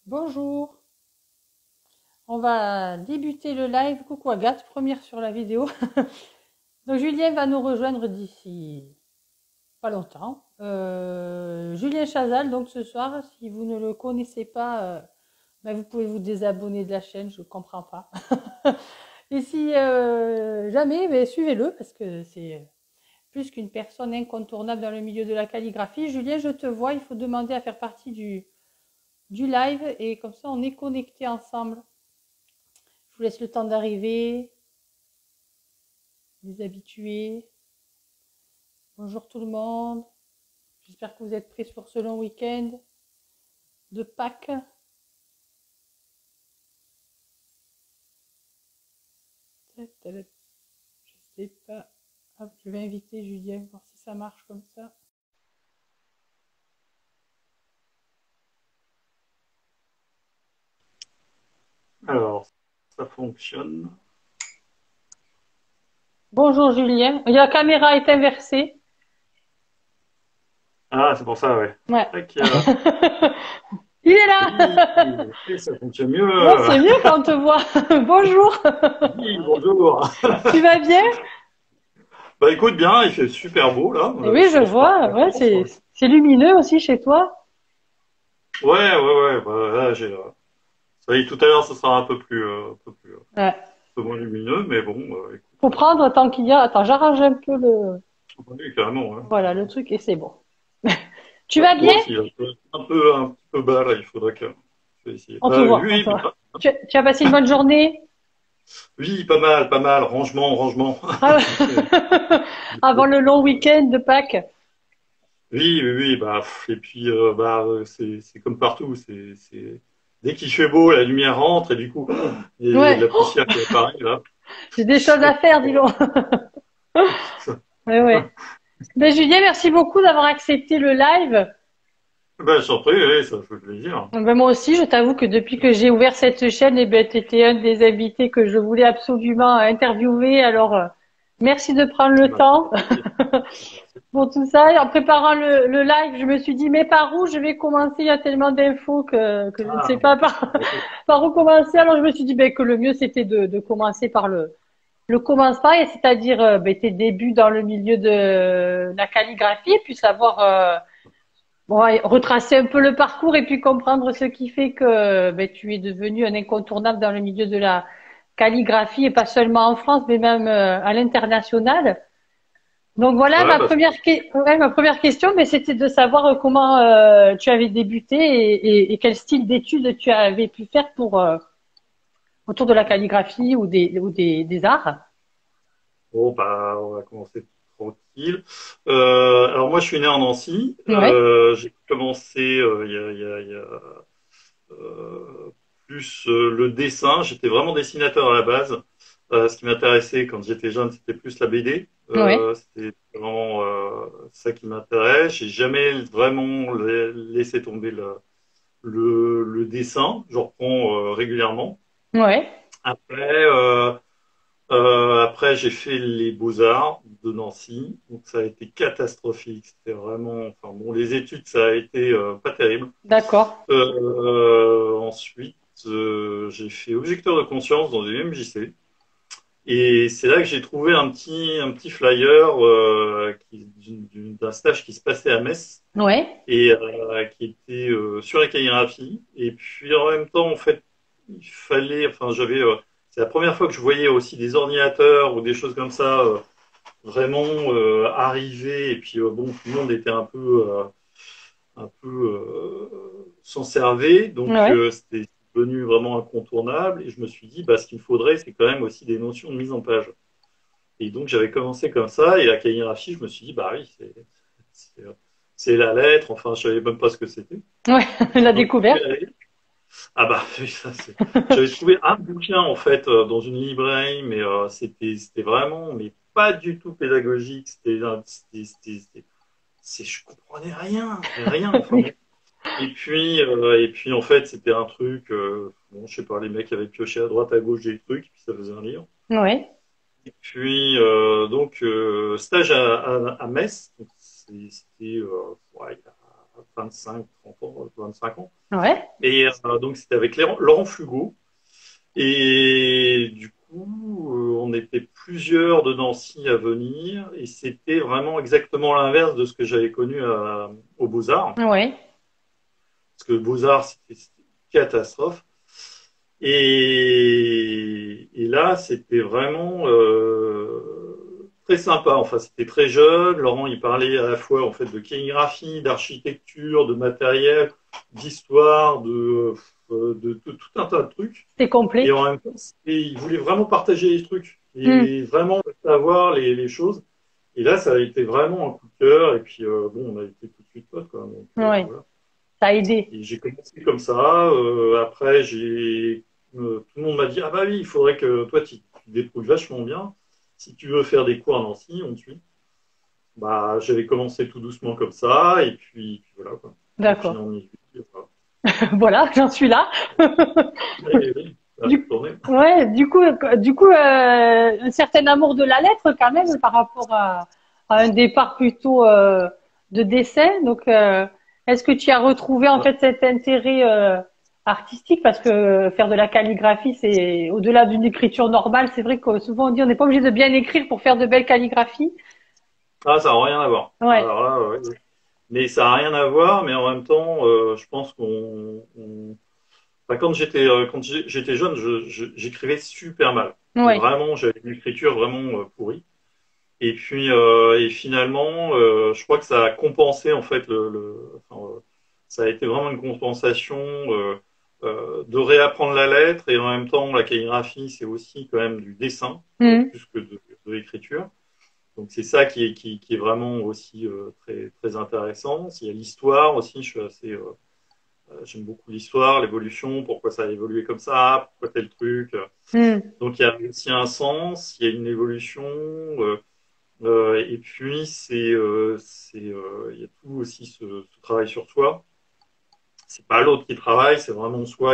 Bonjour, on va débuter le live. Coucou Agathe, première sur la vidéo. Donc Julien va nous rejoindre d'ici pas longtemps. Julien Chazal, donc ce soir, si vous ne le connaissez pas, vous pouvez vous désabonner de la chaîne, je ne comprends pas. Et si jamais, suivez-le parce que c'est plus qu'une personne incontournable dans le milieu de la calligraphie. Julien, je te vois, il faut demander à faire partie du live et comme ça on est connectés ensemble. Je vous laisse le temps d'arriver, les habitués. Bonjour tout le monde. J'espère que vous êtes prêts pour ce long week-end de Pâques. Je sais pas. Hop, je vais inviter Julien, voir si ça marche comme ça. Alors, ça fonctionne. Bonjour Julien. La caméra est inversée. Ah, c'est pour ça, ouais. Ouais. Tac, Il est oui, là. et ça fonctionne mieux. Bon, c'est mieux quand on te voit. Bonjour. Oui, bonjour. Tu vas bien? Bah écoute bien, il fait super beau là. Et oui, Je je pense pas vois. en Ouais, vacances. c'est lumineux aussi chez toi. Ouais. Là, ça y est, tout à l'heure, ce sera un Ouais. peu moins lumineux, mais bon, écoute, Faut prendre tant qu'il y a. Attends, j'arrange un peu le. oui, carrément. Hein. Voilà, le truc et c'est bon. Tu Ouais, vas bien? moi aussi, un petit peu bas là, il faudrait que je vais essayer. On te voit, on Oui, te voit. Tu as passé une bonne journée? oui, pas mal. Rangement. Ah, C'est- avant le long week-end de Pâques? Oui, et puis c'est comme partout, dès qu'il fait beau, la lumière rentre et du coup il y a de Ouais, la poussière qui apparaît là. j'ai des choses à faire, dis donc. Ouais, ouais. Ben, Julien, merci beaucoup d'avoir accepté le live. Ben, je t'en prie, oui, ça fait plaisir. Ben, moi aussi, je t'avoue que depuis que j'ai ouvert cette chaîne, tu étais un des invités que je voulais absolument interviewer. Alors, merci de prendre le Ben, temps. merci. Pour tout ça. Et en préparant le live, je me suis dit, mais par où je vais commencer? Il y a tellement d'infos que je ne sais Ah, pas par où commencer. Alors je me suis dit que le mieux c'était de commencer par le commencement, et c'est-à-dire tes débuts dans le milieu de la calligraphie, et puis savoir retracer un peu le parcours et puis comprendre ce qui fait que tu es devenu un incontournable dans le milieu de la calligraphie, et pas seulement en France, mais même à l'international. Donc voilà, ouais, bah, ma première question, mais c'était de savoir comment tu avais débuté et quel style d'études tu avais pu faire pour autour de la calligraphie des arts. bon, bah, on va commencer tranquille. Alors moi je suis né en Nancy. Ouais, J'ai commencé il y a euh, plus le dessin. J'étais vraiment dessinateur à la base. Ce qui m'intéressait quand j'étais jeune, c'était plus la BD. ouais, C'était vraiment ça qui m'intéresse. J'ai jamais vraiment laissé tomber le dessin. J'en reprends régulièrement. ouais, Après, j'ai fait les Beaux-Arts de Nancy, donc ça a été catastrophique. C'était vraiment, enfin bon, les études, ça a été pas terrible. d'accord. Ensuite, j'ai fait objecteur de conscience dans une MJC. Et c'est là que j'ai trouvé un petit flyer d'un stage qui se passait à Metz Ouais, et qui était sur la calligraphie. Et puis en même temps, en fait, il fallait, enfin, c'est la première fois que je voyais aussi des ordinateurs ou des choses comme ça vraiment arriver. Et puis bon, tout le monde était un peu s'en servait, donc ouais, c'était devenu vraiment incontournable. Et je me suis dit, bah, ce qu'il me faudrait, c'est quand même aussi des notions de mise en page. Et donc j'avais commencé comme ça, et la calligraphie, je me suis dit, bah oui, c'est, c'est la lettre, enfin, je savais même pas ce que c'était. ouais, la Donc, découverte. ah bah oui, ça c'est. J'avais trouvé un bouquin en fait dans une librairie, mais c'était vraiment, mais pas du tout pédagogique. Je comprenais rien. Enfin bon. Et puis en fait, c'était un truc, bon, je sais pas, les mecs avaient pioché à droite, à gauche des trucs, puis ça faisait un livre. Ouais, Et puis stage à Metz, donc c'était ouais, 25, 30 ans, 25 ans. Ouais. Et donc, c'était avec Laurent Flugo. Et du coup, on était plusieurs de Nancy à venir. Et c'était vraiment exactement l'inverse de ce que j'avais connu aux Beaux-Arts. Ouais. Parce que Beaux-Arts, c'était une catastrophe. Et là, c'était vraiment très sympa. Enfin, c'était très jeune. Laurent, il parlait à la fois en fait de calligraphie, d'architecture, de matériel, d'histoire, de tout un tas de trucs. C'est Et complet. en même temps, il voulait vraiment partager les trucs Hmm. et vraiment savoir les choses. Et là, ça a été vraiment un coup de cœur. Et puis, bon, on a été tout de suite potes, quoi. Donc, Ouais. voilà. Ça a aidé. Et j'ai commencé comme ça. Après, tout le monde m'a dit, ah bah oui, il faudrait que toi, tu te débrouilles vachement bien. Si tu veux faire des cours à Nancy, on te suit. Bah, j'avais commencé tout doucement comme ça. Et puis voilà, quoi. De fil D'accord. en aiguille, voilà. Voilà, j'en suis là. Et oui, ça a Du, tourné. ouais, un certain amour de la lettre quand même par rapport à un départ plutôt de dessin. Donc, est-ce que tu as retrouvé en fait cet intérêt artistique parce que faire de la calligraphie, c'est au-delà d'une écriture normale. C'est vrai que souvent on dit on n'est pas obligé de bien écrire pour faire de belles calligraphies. Ah, ça n'a rien à voir. Ouais, Alors là, ouais. Mais ça n'a rien à voir, mais en même temps, je pense enfin, quand j'étais jeune, j'écrivais super mal. Et ouais. vraiment, j'avais une écriture vraiment pourrie. Et puis, et finalement, je crois que ça a compensé en fait enfin, ça a été vraiment une compensation de réapprendre la lettre et en même temps, la calligraphie, c'est aussi quand même du dessin Mhm. plus que de l'écriture. Donc c'est ça qui est vraiment aussi très, très intéressant. Il y a l'histoire aussi, j'aime beaucoup l'histoire, l'évolution, pourquoi ça a évolué comme ça, pourquoi tel truc. Mhm. Donc il y a aussi un sens, il y a une évolution, et puis il y a tout aussi ce travail sur soi. C'est pas l'autre qui travaille, c'est vraiment soi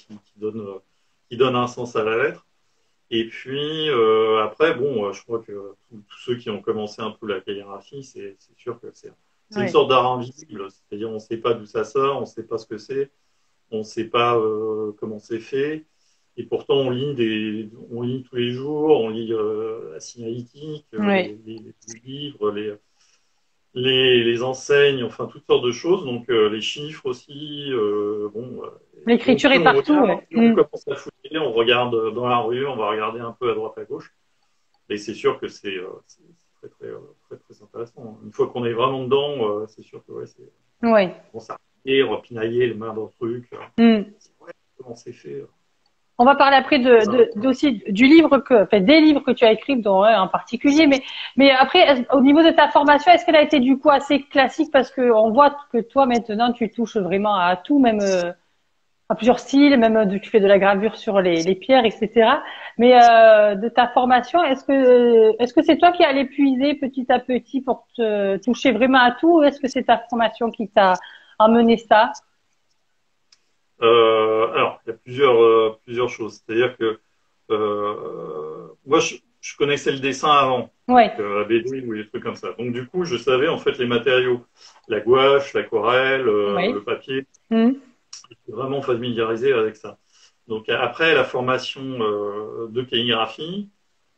qui donne un sens à la lettre. Et puis après, bon, je crois que tous ceux qui ont commencé un peu la calligraphie, c'est sûr que c'est une Ouais. sorte d'art invisible. C'est-à-dire, on ne sait pas d'où ça sort, on ne sait pas ce que c'est, on ne sait pas comment c'est fait. Et pourtant, on lit tous les jours, on lit la signalétique, Ouais. les livres, les enseignes, enfin toutes sortes de choses. Donc les chiffres aussi. Bon, donc L'écriture plus est on partout. regarde, Ouais. plus on Mhm. commence à fouiller, on regarde dans la rue, on va regarder un peu à droite à gauche. Et c'est sûr que c'est très, très, très, très intéressant. Une fois qu'on est vraiment dedans, c'est sûr que ouais, Ouais. on s'arrête, repinailler les mains dans le truc. Mhm. Ouais, comment c'est fait On va parler après ça. aussi du livre enfin, des livres que tu as écrits, dont un en particulier. Mais après, au niveau de ta formation, est-ce qu'elle a été du coup assez classique parce que on voit que toi maintenant tu touches vraiment à tout, même à plusieurs styles, même tu fais de la gravure sur les pierres, etc. Mais de ta formation, est-ce que c'est toi qui as l'épuiser petit à petit pour te toucher vraiment à tout, ou est-ce que c'est ta formation qui t'a amené ça? Alors, il y a plusieurs choses. C'est-à-dire que moi, je connaissais le dessin avant, donc Ouais. la BD ou les trucs comme ça. Donc, du coup, je savais en fait les matériaux, la gouache, l'aquarelle, Ouais. le papier. Mhm. J'étais vraiment familiarisé avec ça. Donc, après la formation de calligraphie,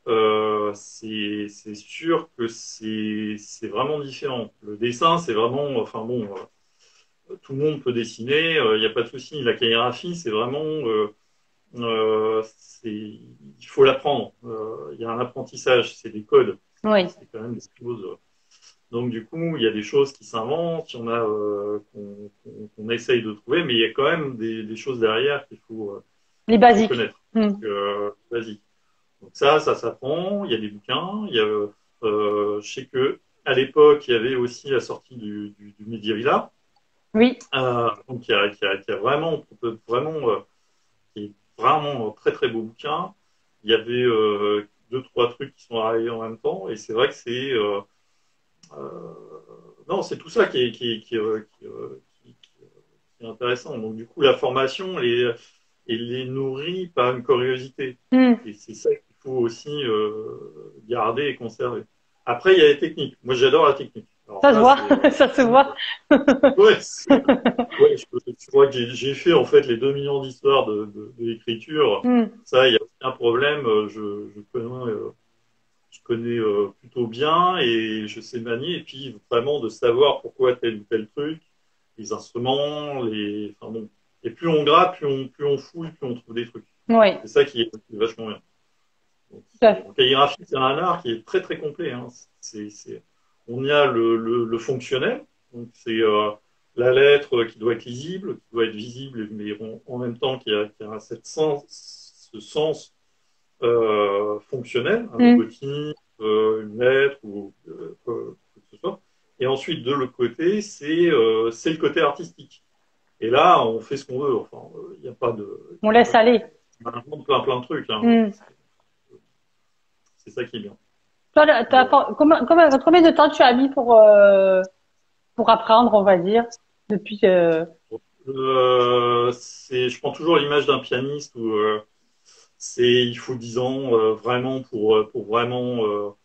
c'est sûr que c'est vraiment différent. Le dessin, c'est vraiment, enfin bon, tout le monde peut dessiner, il n'y a pas de souci. La calligraphie, c'est vraiment il faut l'apprendre. Il y a un apprentissage, c'est des codes, Oui. c'est quand même des choses. Donc du coup, il y a des choses qui s'inventent, il y en a qu'on essaye de trouver, mais il y a quand même des choses derrière Les qu'il faut basiques. connaître. Mhm. Vas-y. Donc ça s'apprend. Il y a des bouquins. Je sais que à l'époque, il y avait aussi la sortie du Mediavilla, Oui. donc qui a vraiment, vraiment qui est vraiment un très très beau bouquin. Il y avait deux, trois trucs qui sont arrivés en même temps, et c'est vrai que euh, non, c'est tout ça qui est intéressant. Donc du coup, la formation, elle est nourrie par une curiosité, Mhm. et c'est ça qu'il faut aussi garder et conserver. Après, il y a les techniques. Moi, j'adore la technique. Alors Ça se ça, voit, c'est ça se voit. ouais, ouais, je crois que j'ai fait en fait les 2 millions d'histoires de l'écriture. Hmm. Ça, il y a aucun problème. Je connais plutôt bien et je sais manier. Et puis vraiment de savoir pourquoi tel ou tel truc, les instruments, enfin bon. Et plus on gratte, plus on fouille, plus on trouve des trucs. Oui, C'est ça qui est vachement bien. Donc, tout à fait. en calligraphie, c'est un art qui est très très complet. Hein. On y a le fonctionnel, donc c'est la lettre qui doit être lisible, qui doit être visible, mais en même temps qui a ce sens fonctionnel, un Hmm. logotype, une lettre ou quoi que ce soit. Et ensuite, de l'autre côté, c'est le côté artistique. Et là, on fait ce qu'on veut. Enfin, il n'y a pas de, On y a pas laisse de, aller. on invente plein de trucs. Hein. Hmm. C'est ça qui est bien. Toi, Euh, combien de temps tu as mis pour apprendre, on va dire, depuis je prends toujours l'image d'un pianiste où il faut 10 ans vraiment pour vraiment.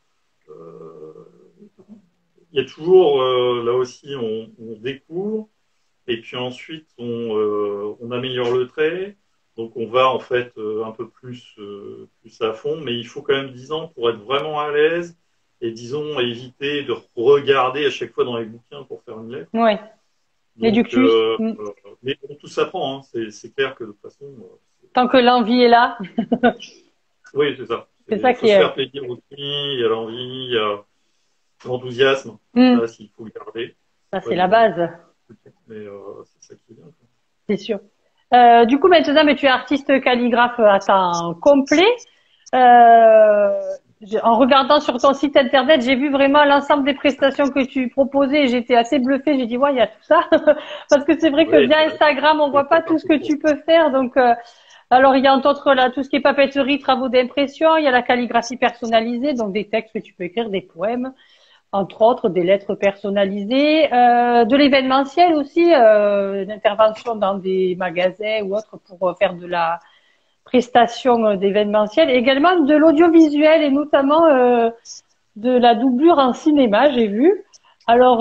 Il y a toujours là aussi on découvre et puis ensuite on améliore le trait. Donc on va en fait un peu plus à fond, mais il faut quand même 10 ans pour être vraiment à l'aise et disons éviter de regarder à chaque fois dans les bouquins pour faire une lettre. ouais, Donc, l'éducus. Hmm. mais bon, tout s'apprend. Hein. C'est clair que de toute façon, Tant que l'envie est là, oui, c'est ça. c'est ça Il faut qui se faire est. plaisir aussi. Il y a l'envie, il y a l'enthousiasme. Hmm. Ça, s'il faut le garder. Ça, Pas c'est la de... base, Mais c'est ça qui est bien. Quoi. c'est sûr. Du coup, maintenant, mais tu es artiste calligraphe à temps complet. Euh, En regardant sur ton site internet, j'ai vu vraiment l'ensemble des prestations que tu proposais et j'étais assez bluffée. J'ai dit, ouais, il y a tout ça. Parce que c'est vrai que Oui, via Instagram, on voit pas tout ce que tu peux faire. Donc, alors, il y a entre autres là, tout ce qui est papeterie, travaux d'impression. Il y a la calligraphie personnalisée, donc des textes que tu peux écrire, des poèmes, entre autres, des lettres personnalisées, de l'événementiel aussi, d'intervention dans des magasins ou autres pour faire de la prestation d'événementiel, également de l'audiovisuel et notamment de la doublure en cinéma, j'ai vu. Alors,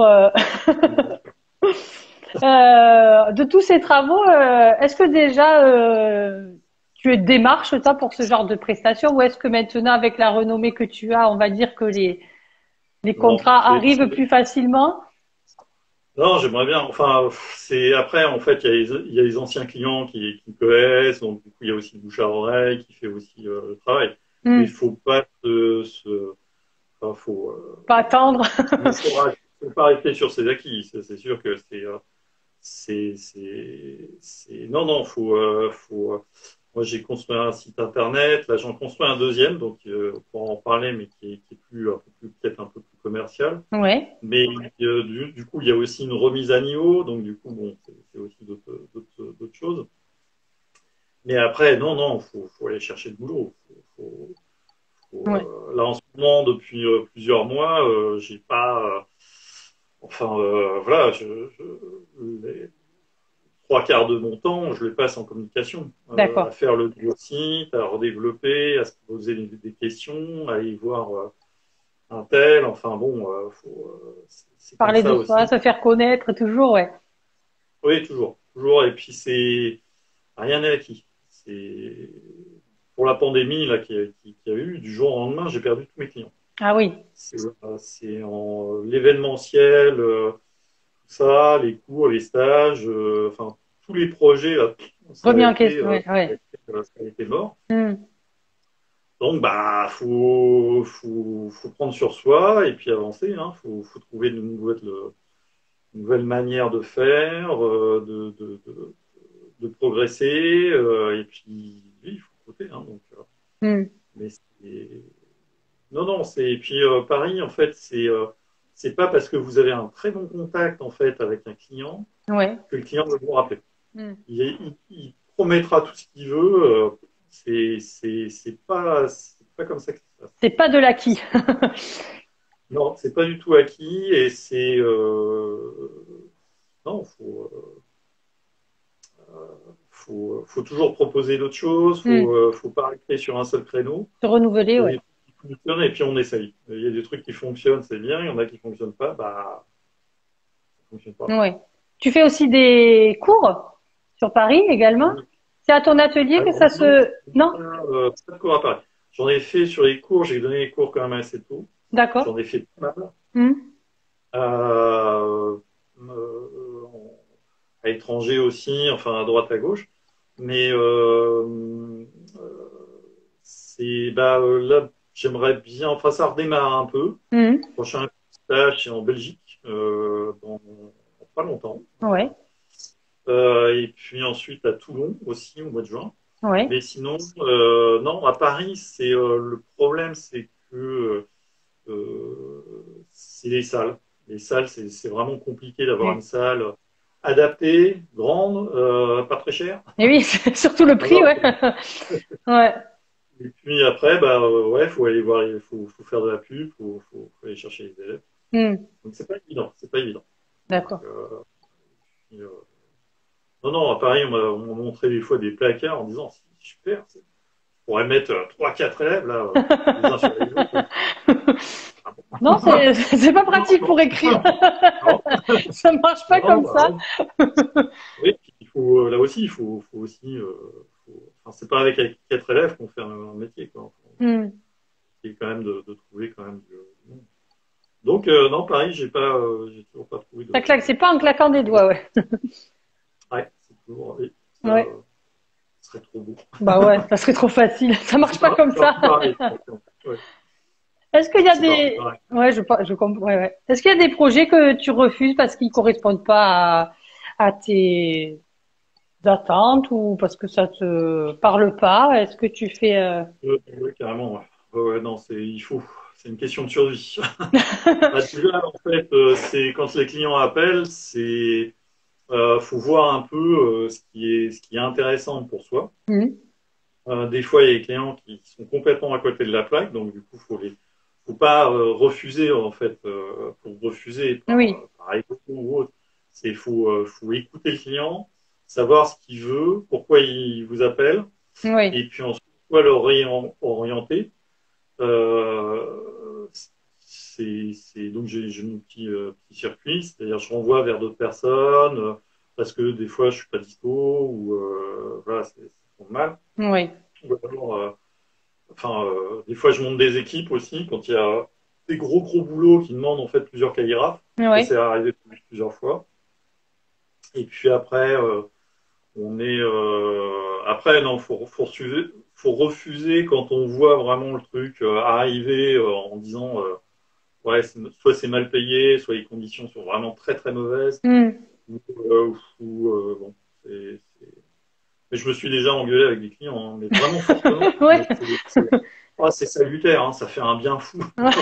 de tous ces travaux, est-ce que déjà tu es démarche toi pour ce genre de prestation ou est-ce que maintenant avec la renommée que tu as, on va dire que les non, contrats arrivent plus facilement? non, j'aimerais bien. Enfin, c'est après, en fait, il y a les anciens clients qui me connaissent, donc du coup, il y a aussi le bouche à oreille qui fait aussi le travail. Mais il Hmm, faut pas enfin, pas attendre. faut pas rester sur ses acquis. C'est sûr que non, non, moi, j'ai construit un site internet. Là, j'en construis un deuxième, donc pour en parler, mais qui est peut-être un peu plus commercial. Ouais. Mais du coup, il y a aussi une remise à niveau, donc du coup, bon, c'est aussi d'autres choses. Mais après, non, non, faut aller chercher le boulot. Ouais. Là, en ce moment, depuis plusieurs mois, j'ai pas. Enfin, voilà, les 3 quarts de mon temps, je les passe en communication, à D'accord. faire le nouveau site, à redévelopper, à se poser des questions, à aller voir un tel. Enfin bon, c'est comme Parler ça de soi, aussi. se faire connaître, toujours, ouais. Oui, toujours, toujours. Et puis c'est rien n'est acquis. C'est pour la pandémie là qui a eu du jour au lendemain, j'ai perdu tous mes clients. Ah oui. C'est en l'événementiel, tout ça, les cours, les stages, enfin tous les projets là, Remis en question, ouais, ouais. ça a été mort. Hmm. Donc bah faut prendre sur soi et puis avancer. Hein. Faut trouver nouvelles manières de faire, de progresser. Et puis, oui, il faut côté. Hein, donc, Hmm. mais non, non, et puis Paris, en fait, c'est pas parce que vous avez un très bon contact en fait avec un client Ouais. que le client va vous rappeler. Hmm. Il promettra tout ce qu'il veut. C'est pas comme ça que ça se passe. C'est pas de l'acquis. Non, c'est pas du tout acquis et non, faut toujours proposer d'autres choses, Hmm. faut pas rester sur un seul créneau. Se renouveler, Il y a ouais. des trucs qui fonctionnent et puis on essaye. Il y a des trucs qui fonctionnent, c'est bien, il y en a qui fonctionnent pas, bah fonctionne pas. Ouais. Tu fais aussi des cours sur Paris également? C'est à ton atelier que Alors, ça non, se... Non? pas de cours à Paris. J'en ai fait sur les cours, j'ai donné les cours quand même assez tôt. D'accord. J'en ai fait pas mal. Hmm. Euh, euh, à l'étranger aussi, enfin à droite, à gauche. Mais c'est là, j'aimerais bien, enfin ça redémarre un peu. Hmm. Prochain stage, c'est en Belgique, dans pas longtemps. Ouais. Et puis ensuite à Toulon aussi au mois de juin. Ouais. Mais sinon, non, à Paris, c'est le problème, c'est que c'est les salles. Les salles, c'est vraiment compliqué d'avoir une Ouais. salle adaptée, grande, pas très chère. Et oui, c'est surtout le prix, Alors, ouais. Ouais. et puis après, ouais, faut aller voir, faut faire de la pub, faut aller chercher les élèves. Hmm. Donc c'est pas évident, c'est pas évident. Donc, D'accord. puis, non, non, à Paris, on m'a montré des fois des placards en disant, c'est super, on pourrait mettre 3-4 élèves là, les uns sur les autres. Ah bon. Non, c'est pas Non, pratique non, pour écrire. non, Ça marche pas non, comme bah, ça. ouais. Oui, puis il faut, là aussi, faut aussi, enfin, c'est pas avec 4 élèves qu'on fait un métier, quoi. Hmm. C'est quand même de trouver quand même du monde. Donc, non, pareil, j'ai toujours pas trouvé Ça de. claque, c'est pas en claquant des doigts, ouais. Ouais, c'est toujours, oui, ça Ouais. serait trop beau. Bah ouais, ça serait trop facile. Ça marche pas comme C'est un ça. peu pareil. Ouais, Est-ce qu'il y a c'est pas des... pareil. Ouais, je comprends. Ouais, ouais. Est-ce qu'il y a des projets que tu refuses parce qu'ils correspondent pas à tes attentes ou parce que ça te parle pas? Est-ce que tu fais... Ouais, carrément, ouais. Ouais, ouais, non, il faut. C'est une question de survie. Bah, déjà, en fait, c'est quand les clients appellent, faut voir un peu ce qui est intéressant pour soi. Hmm. Des fois, il y a des clients qui sont complètement à côté de la plaque, donc du coup, faut pas refuser en fait pour refuser Oui, par ego ou autre. Faut écouter le client, savoir ce qu'il veut, pourquoi il vous appelle, oui, et puis ensuite soit orienter. Euh, donc j'ai mon petit circuit, c'est-à-dire je renvoie vers d'autres personnes parce que des fois je suis pas dispo ou voilà, c'est mal. oui, Ou alors, des fois je monte des équipes aussi quand il y a des gros boulots qui demandent en fait plusieurs calligraphes. Ça oui. c'est arrivé plusieurs fois. Et puis après, après non, faut refuser quand on voit vraiment le truc arriver en disant ouais, soit c'est mal payé, soit les conditions sont vraiment très mauvaises, Hmm. bon, mais je me suis déjà engueulé avec des clients, hein, mais vraiment fortement. Ouais. Mais c'est salutaire, hein, ça fait un bien fou.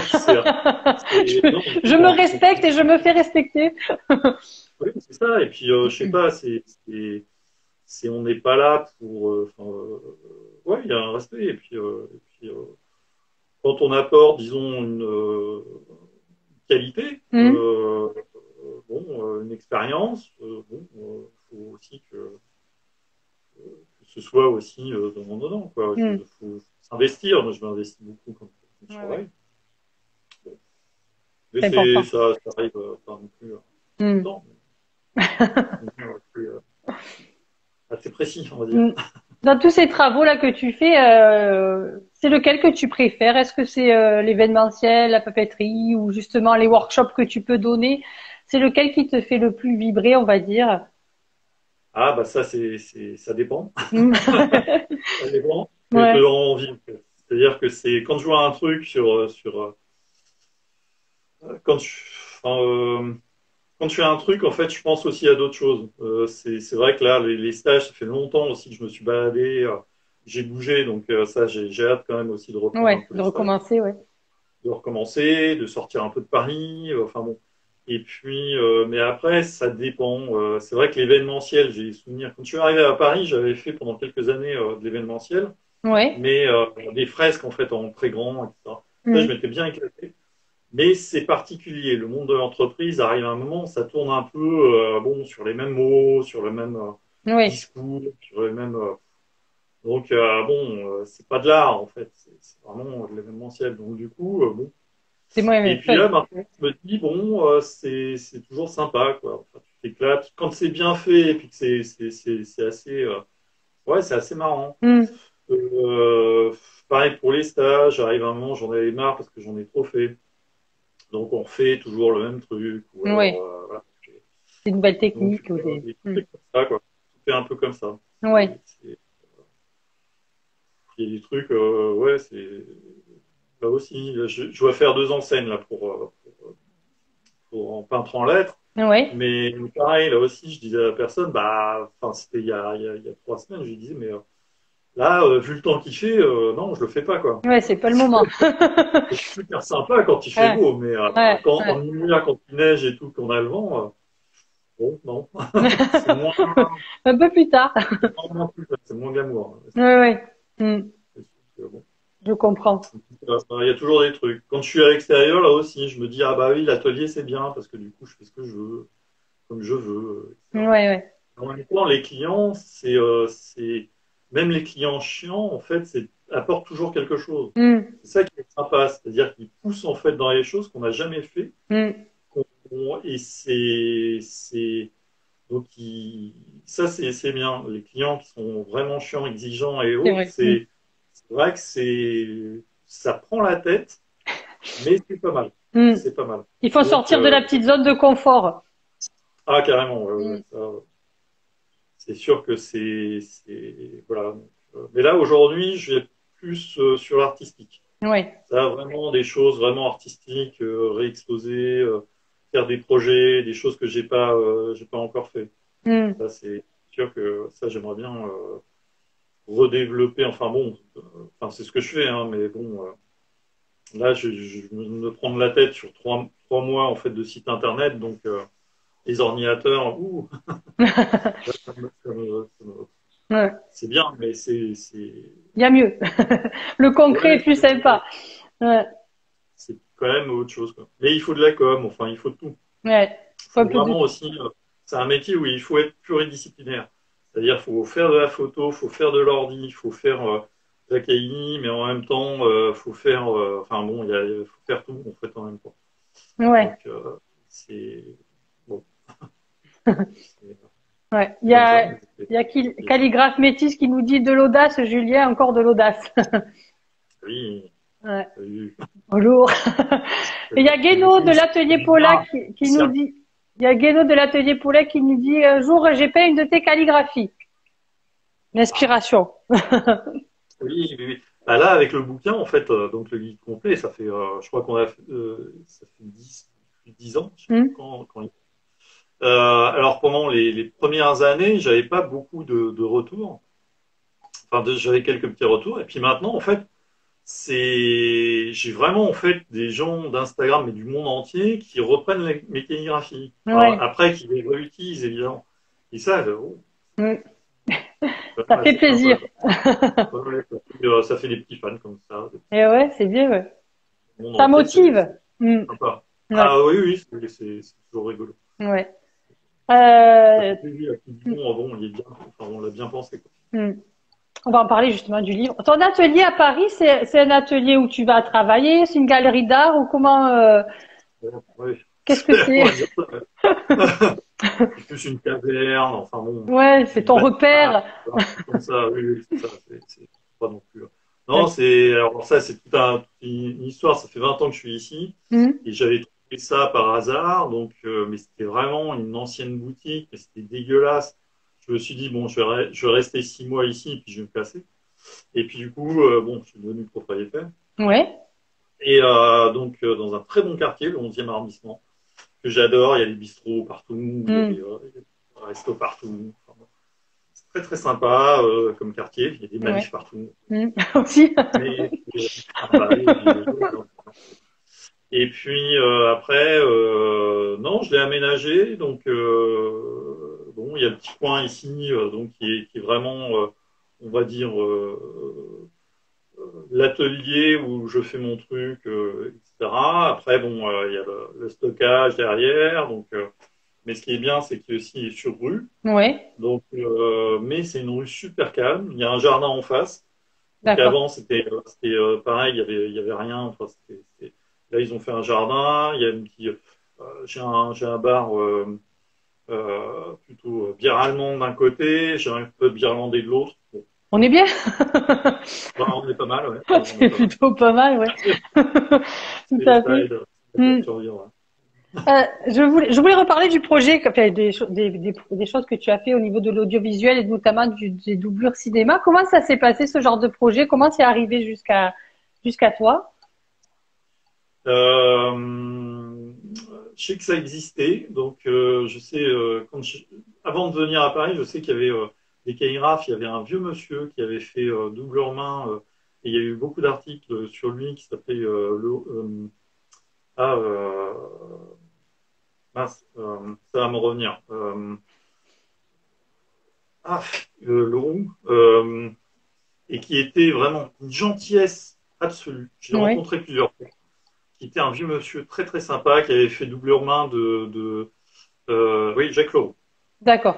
Non, Je me respecte et je me fais respecter. oui, c'est ça. Et puis, je sais pas, on n'est pas là pour. Ouais, il y a un respect. Et puis, quand on apporte, disons, une qualité, Hmm. bon, une expérience, bon, faut aussi que ce soit aussi donnant, quoi. Hmm. Faut s'investir. Moi, je m'investis beaucoup quand je Ouais, ouais. travaille. Bon. Mais C'est important. ça arrive pas non plus tout le Hmm. temps. Mais, assez précis, on va dire. Hmm. Dans tous ces travaux-là que tu fais, c'est lequel que tu préfères? Est-ce que c'est l'événementiel, la papeterie ou justement les workshops que tu peux donner? C'est lequel qui te fait le plus vibrer, on va dire? Ah, bah ça, ça dépend. Hmm. Ça dépend. Et Ouais. envie, en fait. C'est-à-dire que c'est quand je vois un truc quand je, enfin, quand je fais un truc, en fait, je pense aussi à d'autres choses. C'est vrai que là, les stages, ça fait longtemps aussi que je me suis baladé, j'ai bougé, donc ça, j'ai hâte quand même aussi de reprendre un Ouais, peu de les stages, recommencer, ouais. de recommencer, de sortir un peu de Paris, enfin bon. Et puis, mais après, ça dépend. C'est vrai que l'événementiel, j'ai des souvenirs. Quand je suis arrivé à Paris, j'avais fait pendant quelques années de l'événementiel, Ouais. mais des fresques en fait en très grand, etc. Ça, je Hmm. m'étais bien éclaté. Mais c'est particulier. Le monde de l'entreprise arrive à un moment, ça tourne un peu bon sur les mêmes mots, sur le même Oui. discours, sur les mêmes. Donc bon, c'est pas de l'art en fait, c'est vraiment de l'événementiel. Donc du coup, bon. C'est moins Et puis fun. là, maintenant, je me dis, bon, c'est toujours sympa, quoi. Enfin, tu t'éclates. Quand c'est bien fait et puis que c'est assez, ouais, c'est assez marrant. Hmm. Euh, Pareil pour les stages, j'arrive à un moment, j'en avais marre parce que j'en ai trop fait. Donc on refait toujours le même truc, ou alors, Ouais. voilà. C'est une nouvelle Donc, technique. Ou des... des trucs comme ça, quoi. Tout fait un peu comme ça. Ouais. Il y a des trucs, ouais, c'est. Là aussi, là, je dois faire 2 enseignes là, pour en peintre en lettres. Ouais. Mais pareil, là aussi, je disais à la personne, bah, enfin, c'était il y a 3 semaines, je lui disais, mais là, vu le temps qu'il fait, non, je le fais pas, quoi. Ouais, c'est pas le moment. C'est super sympa quand il fait Ouais. beau, mais Ouais. quand Ouais. en hiver, quand il neige et tout, qu'on a le vent, bon, non, c'est moins, Un peu plus tard. c'est moins glamour, hein. Ouais, ouais. Hmm. Bon. Je comprends. Il y a toujours des trucs. Quand je suis à l'extérieur, là aussi, je me dis, ah bah oui, l'atelier c'est bien, parce que du coup, je fais ce que je veux, comme je veux, Ouais, etc. ouais. En même temps, les clients, même les clients chiants, en fait, apportent toujours quelque chose. Hmm. C'est ça qui est sympa, c'est-à-dire qu'ils poussent en fait dans les choses qu'on n'a jamais fait, Hmm. et donc ça c'est bien. Les clients qui sont vraiment chiants, exigeants et C'est autres, vrai. Hmm. c'est vrai que ça prend la tête, mais c'est pas mal. Hmm. C'est pas mal. Il faut Donc sortir de la petite zone de confort. ah carrément, ouais, Hmm. ouais, ça, c'est sûr que voilà. Mais là aujourd'hui, je vais plus sur l'artistique. Ouais. Ça, vraiment des choses vraiment artistiques, réexposer, faire des projets, des choses que j'ai pas encore fait. Hmm. Ça, c'est sûr que ça, j'aimerais bien redévelopper. Enfin bon, enfin c'est ce que je fais, hein, mais bon, là, je me prends de la tête sur 3 mois en fait de site internet, donc les ordinateurs, ouh, là, Ouais. c'est bien, mais Il y a mieux. Le concret est ouais, plus sympa. Ouais. c'est quand même autre chose, quoi. Mais il faut de la com, enfin, il faut de tout. Ouais. Il Faut un faut peu de vraiment tout. aussi, c'est un métier où il faut être pluridisciplinaire. C'est-à-dire, il faut faire de la photo, il faut faire de l'ordi, il faut faire de la KI, mais en même temps, faut faire, enfin bon, il faut faire tout en fait en même temps. Ouais. Donc, c'est bon, c'est Ouais. c'est comme ça. Mais Il y a Calligraphe Métis qui nous dit de l'audace, Julien, encore de l'audace. oui, Ouais. salut. Bonjour. Et il y a Guénaud de l'atelier Paula Bien, qui nous dit, il y a Guénaud de l'atelier Paula qui nous dit, un jour, j'ai peint une de tes calligraphies. L'inspiration. oui, oui, oui. Bah là, avec le bouquin, en fait, donc le guide complet, ça fait, je crois qu'on a, ça fait 10 ans, je sais plus Hmm. quand alors pendant les premières années, j'avais pas beaucoup de retours. Enfin, j'avais quelques petits retours. Et puis maintenant, en fait, j'ai vraiment en fait des gens d'Instagram et du monde entier qui reprennent mes calligraphies. Alors, Ouais. après, qui les réutilisent évidemment. Et ça, Hmm. Ça ouais, fait c'est sympa, plaisir. quoi. Ouais, ouais, ça fait des petits fans comme ça, des Et petits, ouais, c'est bien, ouais. du monde Ça entier, motive. c'est Hmm. sympa. Ouais. Ah oui, oui, c'est toujours rigolo. Ouais. Ça Euh, fait plaisir. Puis, hmm. bon, il est bien, enfin, on l'a bien pensé, quoi. Hmm. On va en parler justement du livre. Ton atelier à Paris, c'est un atelier où tu vas travailler, c'est une galerie d'art ou comment, Ouais, ouais. qu'est-ce que On c'est? va dire ça, ouais. C'est plus une caverne, enfin bon, Ouais, c'est une ton bâtisse repère. un truc comme ça, oui, oui, c'est ça, c'est pas non plus. Non, Ouais. alors ça, c'est une histoire, ça fait 20 ans que je suis ici, Hmm. et j'avais trouvé ça par hasard, donc, mais c'était vraiment une ancienne boutique, mais c'était dégueulasse. Je me suis dit, bon, je vais rester 6 mois ici, et puis je vais me casser. Et puis du coup, bon, je suis devenu propriétaire. Ouais. Et donc, dans un très bon quartier, le 11e arrondissement, que j'adore. Il y a des bistrots partout, Hmm. il y a des restos partout. Enfin, bon, c'est très très sympa comme quartier. Il y a des Ouais. manifs partout. Hmm. Aussi. Mais sympa, et puis après, non, je l'ai aménagé. Donc bon, il y a le petit coin ici, donc qui est vraiment, on va dire, l'atelier où je fais mon truc, etc. Après, bon, il y a le stockage derrière, donc. Mais ce qui est bien, c'est qu'il aussi est sur rue. Ouais. Donc, mais c'est une rue super calme. Il y a un jardin en face. Donc D'accord. avant, c'était pareil, il y avait rien. Enfin, Là, ils ont fait un jardin. Il y a une petite, j'ai un bar plutôt bière allemande d'un côté, j'ai un peu de bière irlandais de l'autre. Bon, On est bien? bah, on est pas mal, ouais. Ouais, on est C'est pas mal. plutôt pas mal, ouais. Tout Et à ça fait. aide, ça aide à Hmm. survivre. Je voulais reparler du projet, enfin, des choses que tu as fait au niveau de l'audiovisuel et notamment des doublures cinéma. Comment ça s'est passé, ce genre de projet? Comment c'est arrivé jusqu'à toi? Euh, je sais que ça existait, donc je sais, avant de venir à Paris, je sais qu'il y avait des caïrafes, il y avait un vieux monsieur qui avait fait doublure main, et il y a eu beaucoup d'articles sur lui qui s'appelait ah, mince, ça va me revenir. Ah, Leroux, et qui était vraiment une gentillesse absolue. J'ai Oui, rencontré plusieurs fois. Qui était un vieux monsieur très très sympa, qui avait fait doublure main oui, Jacques Leroux. d'accord.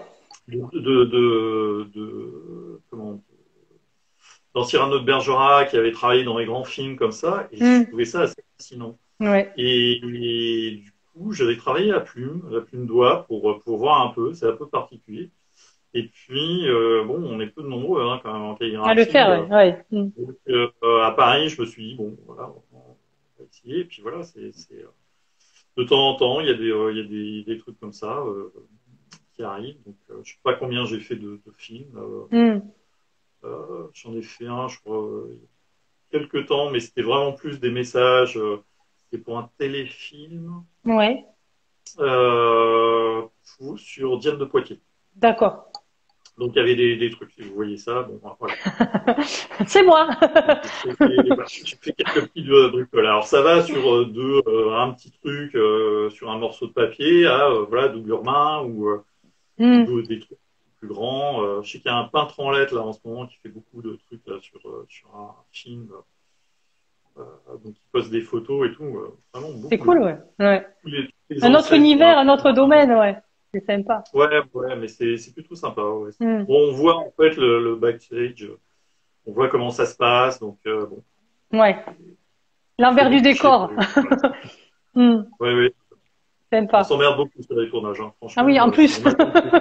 Comment, dans Cyrano de Bergerac, qui avait travaillé dans les grands films comme ça, et je Hmm. trouvais ça assez fascinant. Ouais. Et du coup, j'avais travaillé à la plume d'oie, pour voir un peu, c'est un peu particulier. Et puis, bon, on est peu de nombreux hein, quand même en À le calligraphie. faire, ouais. Ouais. Hmm. Donc, à Paris, je me suis dit, bon, voilà, on va essayer. Et puis voilà, de temps en temps, il y a des trucs comme ça qui arrivent. Donc, je sais pas combien j'ai fait de films. Hmm. J'en ai fait un, je crois, quelques temps, mais c'était vraiment plus des messages. C'était pour un téléfilm Ouais. euh, sur Diane de Poitiers. D'accord. Donc il y avait des trucs, si vous voyez ça, bon, voilà. C'est moi. J'ai fait quelques petits bricoles. Alors ça va sur un petit truc sur un morceau de papier à voilà, doublure main Hmm. ou des trucs plus grands. Je sais qu'il y a un peintre en lettres là en ce moment qui fait beaucoup de trucs là sur un film. Donc il poste des photos et tout. Vraiment C'est beaucoup. cool, ouais. Ouais. Tous les Un autre ancêtres univers, un autre domaine, ouais. C'est sympa. Ouais, ouais, mais c'est plutôt sympa. Ouais. Hmm. Bon, on voit en fait le backstage, on voit comment ça se passe, donc bon, Ouais. c'est L'envers du bon. Je sais, décor. Hmm. ouais, ouais. On Sympa. s'emmerde beaucoup sur les tournages, hein. Ah oui, Franchement, en c'est plus. on attend que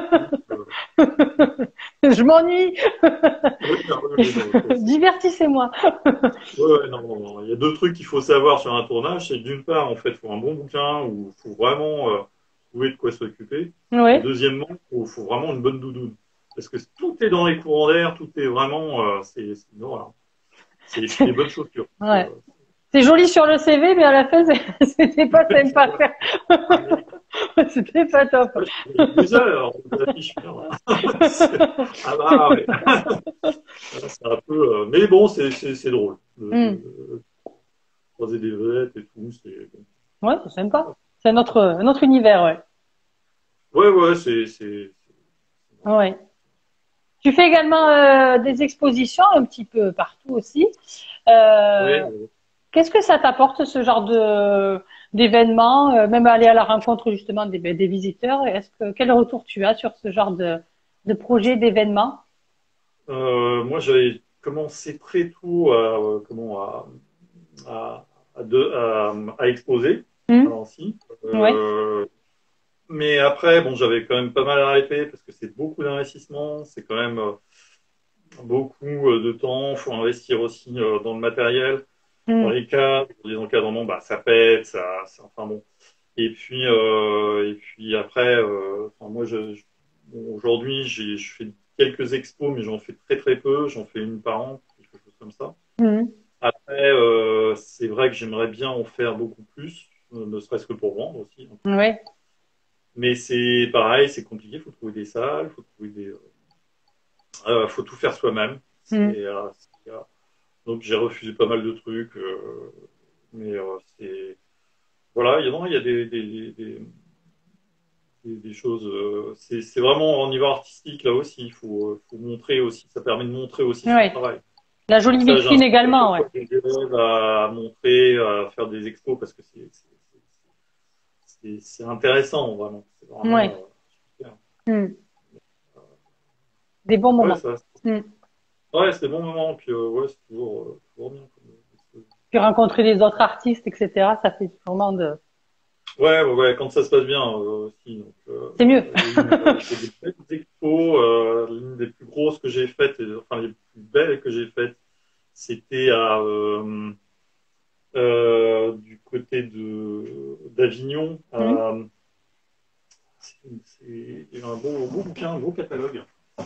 Je m'ennuie. oui, non, oui, non, Divertissez-moi. ouais, ouais, non, non, non. Il y a deux trucs qu'il faut savoir sur un tournage, c'est d'une part, en fait, il faut un bon bouquin où il faut vraiment trouver de quoi s'occuper. Et Ouais. deuxièmement, faut vraiment une bonne doudoune. Parce que tout est dans les courants d'air, tout est vraiment, c'est une horreur. C'est des bonnes chaussures. Ouais. C'est joli sur le CV, mais à la fin, c'était pas sympa. C'était pas top. Ouais, des heures, on affiche bien. Ah bah ouais. C'est un peu, mais bon, c'est drôle. Hmm. Croiser des vedettes et tout, c'est bon. Ouais, c'est sympa. C'est un autre univers, ouais. Ouais, ouais, c'est marrant. Ouais. Tu fais également des expositions un petit peu partout aussi. Ouais, Euh, Qu'est-ce que ça t'apporte ce genre de d'événement, même aller à la rencontre justement des visiteurs? Quel retour tu as sur ce genre de projet d'événement? moi, j'avais commencé très tôt à, à exposer à Hmm. Nancy. Ouais. Mais après, bon, j'avais quand même pas mal arrêté parce que c'est beaucoup d'investissement, c'est quand même beaucoup de temps, il faut investir aussi dans le matériel, dans Hmm. les cadres, dans les encadrements, bah, ça pète, enfin bon. Et puis après, enfin, moi, bon, aujourd'hui, je fais quelques expos, mais j'en fais très très peu, j'en fais une par an, quelque chose comme ça. Hmm. Après, c'est vrai que j'aimerais bien en faire beaucoup plus, ne serait-ce que pour vendre aussi, un peu. Ouais. Mais c'est pareil, c'est compliqué, il faut trouver des salles, faut tout faire soi-même. Hmm. Donc j'ai refusé pas mal de trucs, mais c'est voilà, il y a des choses. C'est vraiment au niveau artistique là aussi, faut montrer aussi, ça permet de montrer aussi son Ouais. travail. La Donc jolie ça, vitrine j'incite à également, chaque ouais. fois que les élèves à montrer, à faire des expos parce que c'est intéressant vraiment. C'est vraiment Ouais. super. Hmm. Des bons Ouais, moments. ça. Hmm. Ouais, c'est bon moment, puis ouais, c'est toujours bien. puis rencontrer les autres artistes, etc. Ça fait vraiment de... Ouais, quand ça se passe bien aussi. Donc, C'est mieux. c'est des belles expos. L'une des plus grosses que j'ai faites, enfin les plus belles que j'ai faites, c'était du côté de d'Avignon. Mhm. C'est un beau bouquin, un beau catalogue.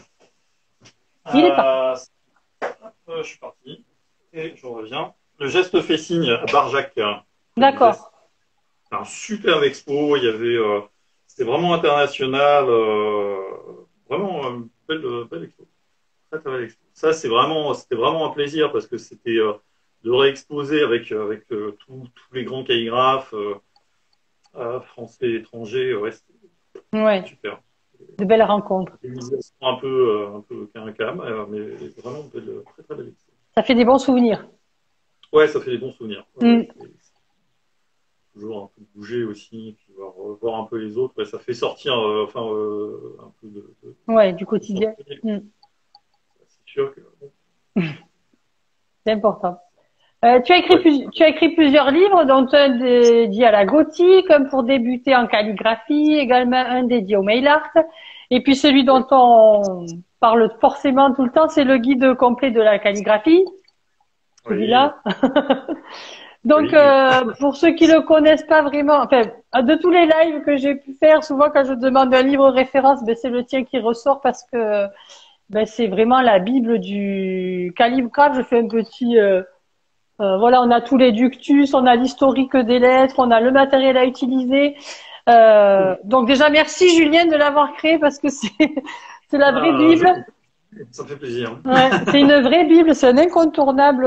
Il est pas. Je suis parti et je reviens. Le geste fait signe à Barjac. D'accord. Un super expo. Il y avait, c'était vraiment international. Vraiment belle expo. Très belle expo. Ça, c'était vraiment un plaisir parce que c'était de réexposer avec tous les grands calligraphes français et étrangers. Ouais, c'était Ouais. super. De belles rencontres. Un peu quinquam, mais vraiment très belle expo. Ça fait des bons souvenirs. Ouais, ça fait des bons souvenirs. Mm. C'est toujours un peu bouger aussi, puis voir un peu les autres. Ouais, ça fait sortir, un peu Ouais, du quotidien. Mm. C'est sûr que. C'est important. Tu as Ouais. écrit plusieurs livres, dont un dédié à la gothique, un pour débuter en calligraphie, également un dédié au mail art. Et puis celui dont on parle forcément tout le temps, c'est le guide complet de la calligraphie. Oui, Celui-là. Donc, oui. pour ceux qui le connaissent pas vraiment, enfin, de tous les lives que j'ai pu faire, souvent quand je demande un livre référence, ben, c'est le tien qui ressort parce que ben, c'est vraiment la Bible du calligraphe. Je fais un petit, voilà, on a tous les ductus, on a l'historique des lettres, on a le matériel à utiliser. Donc déjà, merci Julien de l'avoir créé parce que c'est la vraie Ah, Bible. ça me fait plaisir. Ouais, c'est une vraie Bible, c'est un incontournable.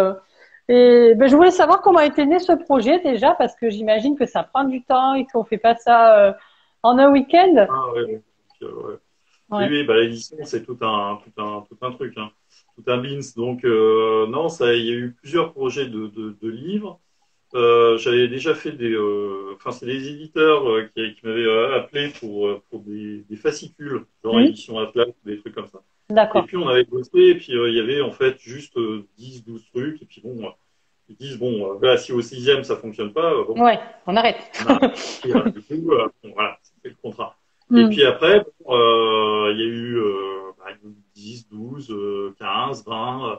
Et ben, je voulais savoir comment était né ce projet déjà, parce que j'imagine que ça prend du temps et qu'on fait pas ça en un week-end. Ah, ouais. Ouais. Ouais. Oui, bah, l'édition, c'est tout un truc, hein. Tout un beans. Donc, non, il y a eu plusieurs projets de livres. J'avais déjà fait enfin, c'est des éditeurs qui m'avaient appelé pour des fascicules, genre Hmm. édition Atlas, des trucs comme ça. Et D'accord. puis on avait bossé, et puis il y avait en fait juste 10-12 trucs, et puis bon, ils disent, bon, voilà, si au sixième ça fonctionne pas, bon, Ouais, on arrête. on a, et, du coup, bon, voilà, c'est le contrat. Et Hmm. puis après, bon, il y a eu 10, 12, 15, 20,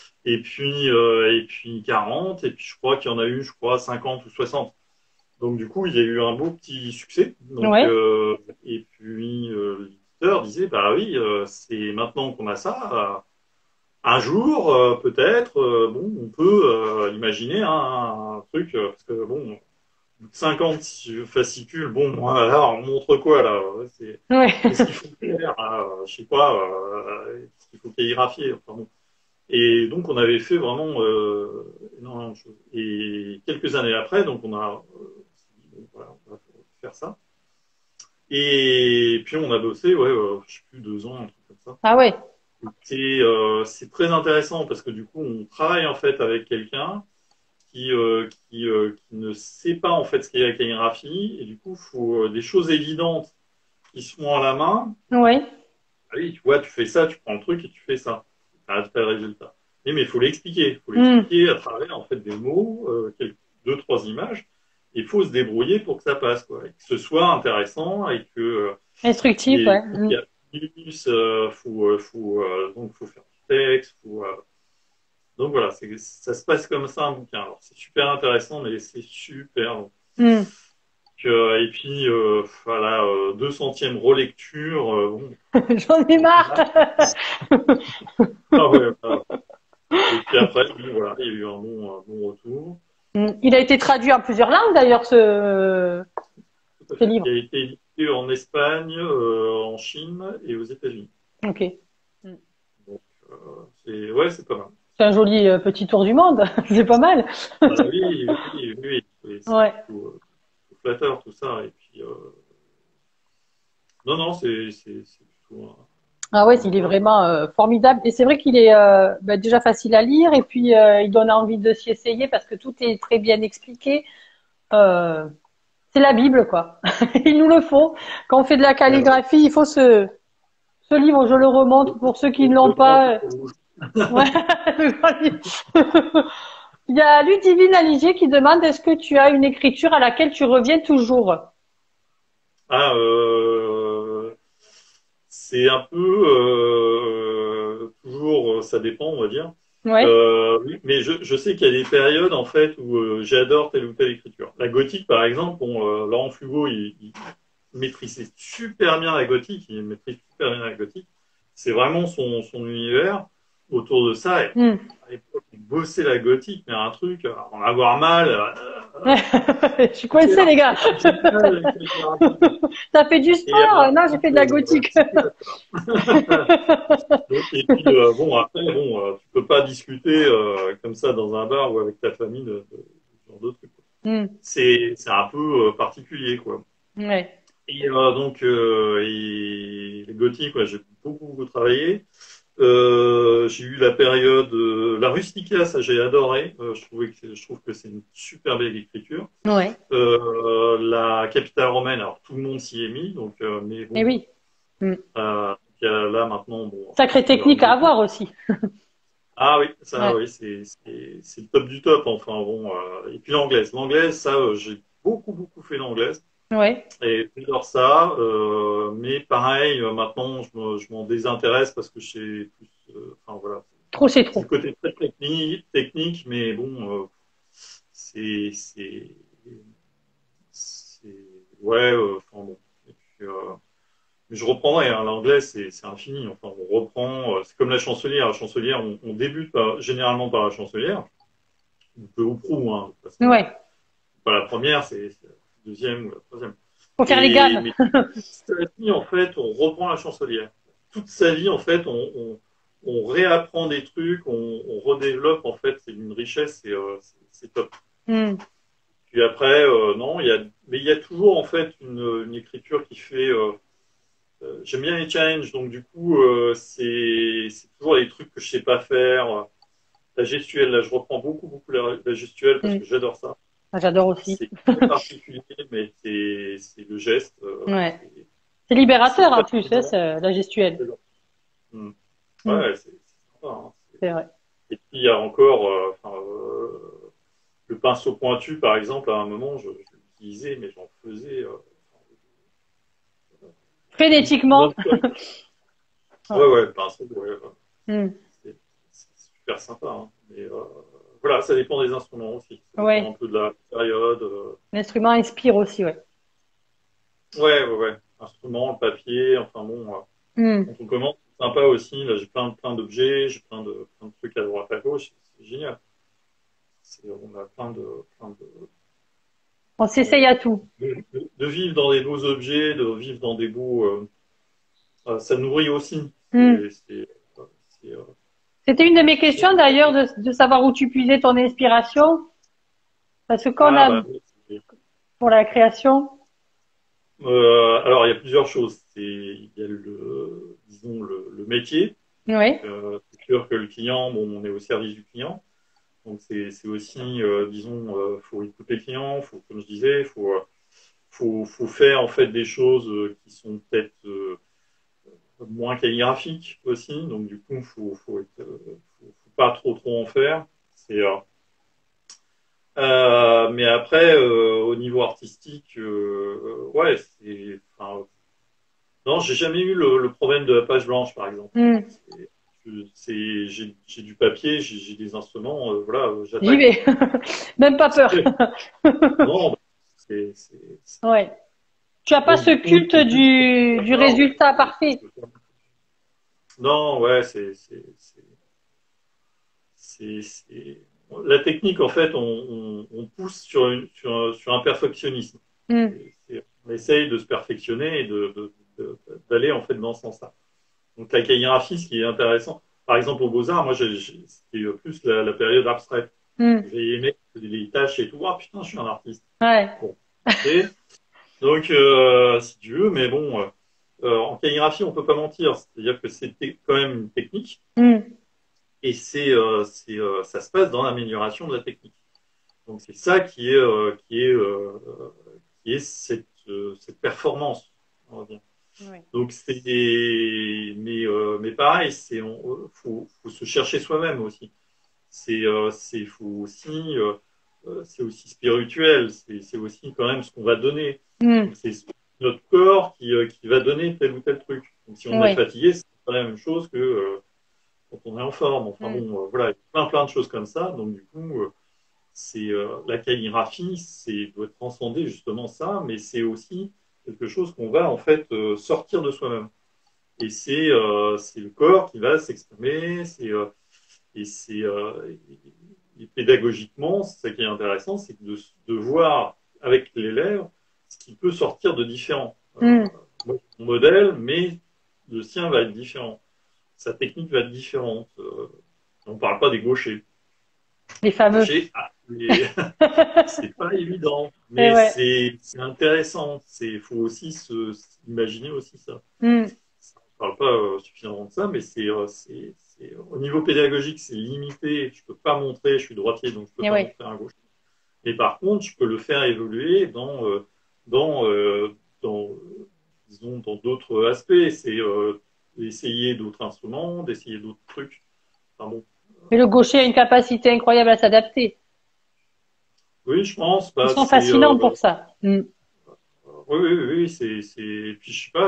et puis 40, et puis je crois qu'il y en a eu, 50 ou 60. Donc du coup, il y a eu un beau petit succès. Donc, Ouais. et puis l'éditeur disait, bah oui, c'est maintenant qu'on a ça. Un jour, peut-être, bon, on peut imaginer un truc, parce que bon, 50 fascicules, bon, alors, on montre quoi là? Ouais. Qu'est-ce qu'il faut faire? Je sais pas, qu'est-ce qu'il faut calligraphier? Enfin, bon. Et donc, on avait fait vraiment énormément de choses. Et quelques années après, donc, bon, voilà, on va faire ça. Et puis, on a bossé, ouais, je sais plus, 2 ans, un truc comme ça. Ah ouais. C'est très intéressant parce que du coup, on travaille en fait avec quelqu'un qui ne sait pas en fait ce qu'est la calligraphie et du coup, il faut des choses évidentes qui sont à la main. Ouais. Ah oui, tu vois, tu fais ça, tu prends le truc et tu fais ça. Tu as tel résultat. Mais il faut l'expliquer. Il faut Hmm. l'expliquer à travers en fait des mots, deux, trois images. Il faut se débrouiller pour que ça passe, quoi, et que ce soit intéressant et que Instructif, il ouais. Hmm. y a plus, donc faut faire du texte, donc voilà, ça se passe comme ça un bouquin. Alors c'est super intéressant, mais c'est super long. Hmm. Et puis voilà, 200e relecture, bon, J'en ai marre. ah ouais, voilà. Et puis après, bon, voilà, il y a eu un bon retour. Hmm. Il a été traduit en plusieurs langues d'ailleurs, Tout à ce fait. livre. Il a été édité en Espagne, en Chine et aux États-Unis. Ok. Hmm. Donc ouais, c'est pas mal. C'est un joli petit tour du monde. C'est pas mal. Ah oui. Et c'est Ouais. plutôt flatteur tout ça. Et puis non, c'est plutôt Ah ouais, un il est intéressant. vraiment formidable. Et c'est vrai qu'il est bah, déjà facile à lire et puis il donne envie de s'y essayer parce que tout est très bien expliqué. Euh, c'est la Bible, quoi. Il nous le faut. Quand on fait de la Ouais. calligraphie, il faut ce livre, je le remonte pour ceux qui ne l'ont Le grand pas. livre rouge. Ouais, le grand livre. Il y a Ludivine Aligier qui demande est-ce que tu as une écriture à laquelle tu reviens toujours? Ah, c'est un peu toujours, ça dépend, on va dire. Ouais. Oui, mais je sais qu'il y a des périodes en fait où j'adore telle ou telle écriture. La gothique, par exemple, bon, Laurent Flugo, il maîtrisait super bien la gothique, il maîtrise super bien la gothique. C'est vraiment son univers. Autour de ça, et, Hmm. à l'époque, il bossait la gothique, mais un truc, en avoir mal. Je suis coincée, les gars. C'est génial, avec les rapides. T'as fait du Et sport? Non, j'ai fait de la gothique. c'est donc, et puis bon après bon tu peux pas discuter comme ça dans un bar ou avec ta famille de ce genre de trucs. Hmm. C'est un peu particulier quoi. Ouais. Et donc et les gothiques ouais, j'ai beaucoup travaillé. J'ai eu la période la Rustica, ça j'ai adoré. Je trouve que c'est une super belle écriture. Ouais. La capitale romaine, alors tout le monde s'y est mis, donc mais Et bon, oui. Hmm. là maintenant, bon, Sacrée technique à avoir aussi. ah oui, ça, Ouais. oui, c'est le top du top. Enfin bon, et puis l'anglaise, ça, j'ai beaucoup fait l'anglaise Ouais. et j'adore ça. Mais pareil, maintenant, je m'en désintéresse parce que c'est plus, enfin voilà, Trop, c'est c'est le trop. côté très technique, mais bon, c'est, c'est, c'est, ouais, enfin bon. Et puis, mais je reprendrai, hein, l'anglais, c'est infini. Enfin, on reprend, c'est comme la chancelière. La chancelière, on débute généralement par la chancelière, ou peu ou prou, hein, de toute façon. Ouais. Pas la première, c'est la deuxième ou la troisième. Faut faire les gammes. Mais toute sa vie, en fait, on reprend la chancelière. Toute sa vie, en fait, on réapprend des trucs, on redéveloppe, en fait, c'est une richesse, c'est top. Hmm. Puis après, non, mais il y a toujours, en fait, une écriture qui fait, j'aime bien les challenges, donc du coup, c'est toujours les trucs que je sais pas faire. La gestuelle, là, je reprends beaucoup la gestuelle parce Hmm. que j'adore ça. Ah, j'adore aussi. C'est très particulier, mais c'est le geste. Ouais. C'est C'est c'est libérateur en plus, hein, passionnant. la gestuelle. Hmm. Hmm. Ouais, c'est sympa. Hein. C'est vrai. Et puis il y a encore le pinceau pointu, par exemple, à un moment, je l'utilisais, mais j'en faisais Phonétiquement. non-stop. Ouais, Ouais. ouais, le pinceau, ouais, ouais. Hmm. C'est super sympa. Hein. Mais voilà, ça dépend des instruments aussi. Ça dépend un Ouais. peu de la période. L'instrument inspire aussi, ouais. Ouais. Instrument, le papier, enfin bon, Hmm. quand on commence, c'est sympa aussi. Là, j'ai plein d'objets, j'ai plein de trucs à droite à gauche. C'est génial. On a On s'essaye à tout. de vivre dans des beaux objets, de vivre dans des beaux. Ça nourrit aussi. Hmm. C'est, euh, C'était une de mes questions d'ailleurs de savoir où tu puisais ton inspiration. Parce que quand on ah a bah, oui, pour la création, alors il y a plusieurs choses. Il y a disons le métier. Donc, oui, c'est sûr que le client, bon, on est au service du client. Donc, c'est aussi, disons, faut écouter le client, comme je disais, faut faire en fait des choses qui sont peut-être moins calligraphiques aussi. Donc, du coup, faut pas trop en faire. C'est, mais après, au niveau artistique, ouais, enfin, non, j'ai jamais eu le problème de la page blanche, par exemple. hmm, J'ai du papier, j'ai des instruments, voilà, j'y j'attaque. vais. Même pas peur. Non, bah, c'est- Ouais. Tu as pas donc ce du coup, culte c'est juste pour du savoir, résultat parfait. non, ouais, la technique en fait, on pousse sur un perfectionnisme. Hmm, On essaye de se perfectionner et d'aller en fait dans ce sens-là. Donc la calligraphie, ce qui est intéressant, par exemple au Beaux-Arts, moi c'était plus la période abstraite. hmm, J'ai aimé les tâches et tout. Ah putain, je suis un artiste. ouais. Bon, ok. Donc si tu veux, mais bon, en calligraphie, on peut pas mentir. C'est-à-dire que c'est quand même une technique Hmm, et ça se passe dans l'amélioration de la technique. Donc c'est ça qui est cette performance, on va dire. ouais. Donc mais pareil, faut se chercher soi-même aussi. c'est aussi spirituel, c'est aussi quand même ce qu'on va donner. Mm. Donc c'est notre corps qui va donner tel ou tel truc. Donc si on est Ouais. fatigué, c'est pas la même chose que quand on est en forme. Enfin Mm. bon, voilà, il y a plein de choses comme ça. Donc du coup, la calligraphie, c'est doit transcender justement ça, mais c'est aussi quelque chose qu'on va en fait sortir de soi-même. Et c'est le corps qui va s'exprimer, et c'est et pédagogiquement, c'est ça qui est intéressant, c'est de voir avec l'élève ce qui peut sortir de différent. Mm. Moi, mon modèle, mais le sien va être différent. Sa technique va être différente. On ne parle pas des gauchers. Les fameux. Gauchers, c'est pas évident, Et mais ouais. c'est intéressant. Il faut aussi imaginer aussi ça. Mm. On ne parle pas suffisamment de ça, mais au niveau pédagogique, c'est limité. Je ne peux pas montrer, je suis droitier, donc je ne peux Et pas ouais. montrer un gauche. Mais par contre, je peux le faire évoluer dans, dans, disons, dans d'autres aspects. C'est d'essayer d'autres instruments, d'essayer d'autres trucs. Enfin bon, Mais le gaucher a une capacité incroyable à s'adapter. oui, je pense. Ils Bah, sont fascinants pour ça. Mm. oui, puis je sais pas,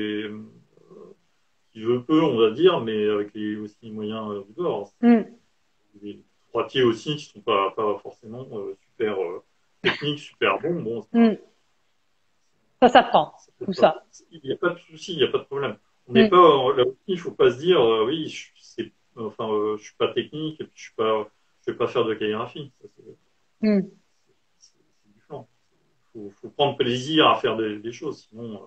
qui veut peu, on va dire, mais avec les aussi les moyens du bord. Mm. Des droitiers aussi qui sont pas forcément super techniques, super bons. Bon, Mm. Ça s'apprend, tout ça. il n'y a pas de souci, il n'y a pas de problème. On n'est Mm. pas là aussi, il ne faut pas se dire oui, je suis pas technique et puis je vais pas faire de calligraphie. Mm. C'est différent. Faut prendre plaisir à faire des choses,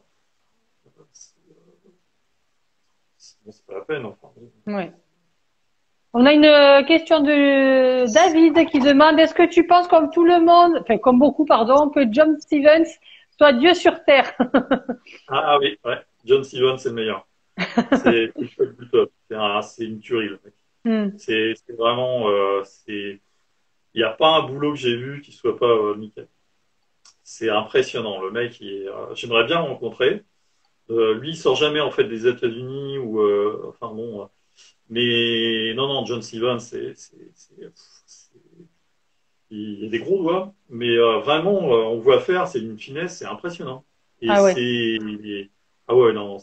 sinon c'est pas la peine. Enfin, Ouais. On a une question de David qui demande est-ce que tu penses comme tout le monde, enfin comme beaucoup, pardon, que John Stevens soit Dieu sur Terre? oui, ouais. John Stevens, c'est le meilleur. C'est le top du top. C'est une tuerie, le mec. Hmm. C'est vraiment, il n'y a pas un boulot que j'ai vu qui soit pas nickel. C'est impressionnant. Le mec, j'aimerais bien le rencontrer. Lui, il sort jamais en fait des États-Unis ou, enfin bon. Mais non, John Stevens, il y a des gros doigts, mais vraiment, on voit faire, c'est une finesse, c'est impressionnant. Et Ah ouais. ah ouais, non,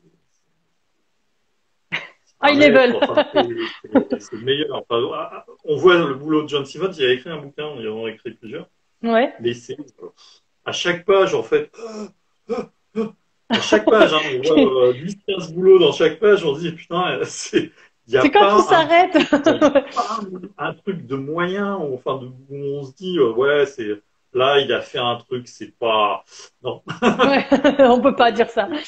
c'est un High maître, level. enfin, c'est le meilleur. Enfin, on voit le boulot de John Stevens, il a écrit un bouquin, il en a écrit plusieurs, Ouais. mais c'est à chaque page, en fait, à chaque page, hein, on voit 10-15 boulots dans chaque page, on se dit, putain, il n'y a C'est quand il pas s'arrête. un truc de moyen, où on se dit, ouais, là, il a fait un truc, c'est pas, non. Ouais. On peut pas dire ça.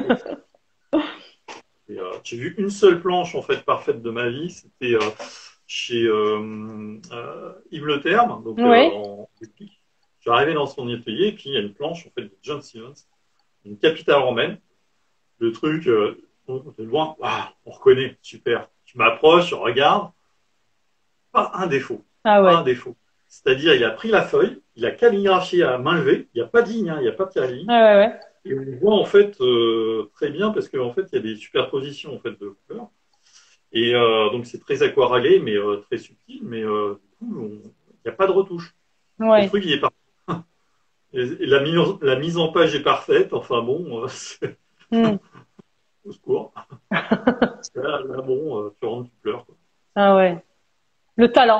J'ai vu une seule planche, en fait, parfaite de ma vie, c'était chez Yves Le Terme, donc Ouais. en Belgique. Je suis arrivé dans son atelier, et puis il y a une planche, en fait, de John Stevens, une capitale romaine. Le truc, de loin, waouh, on reconnaît, super. Tu m'approches, je regarde, pas un défaut. Ah Pas ouais. un défaut. C'est-à-dire, il a pris la feuille, il a calligraphié à main levée, il n'y a pas de ligne, hein, il n'y a pas de tirelire. Ouais, ouais, ouais. Et on voit en fait très bien parce qu'en fait, il y a des superpositions en fait, de couleurs. Et donc, c'est très aquarellé, mais très subtil. Mais du coup, il n'y a pas de retouche. Et le Ouais. truc, il est parfait. Et la mise en page est parfaite. Enfin bon, c'est Hmm. au secours. Là, bon, tu rentres, tu pleures. Quoi. Ah ouais. Le talent.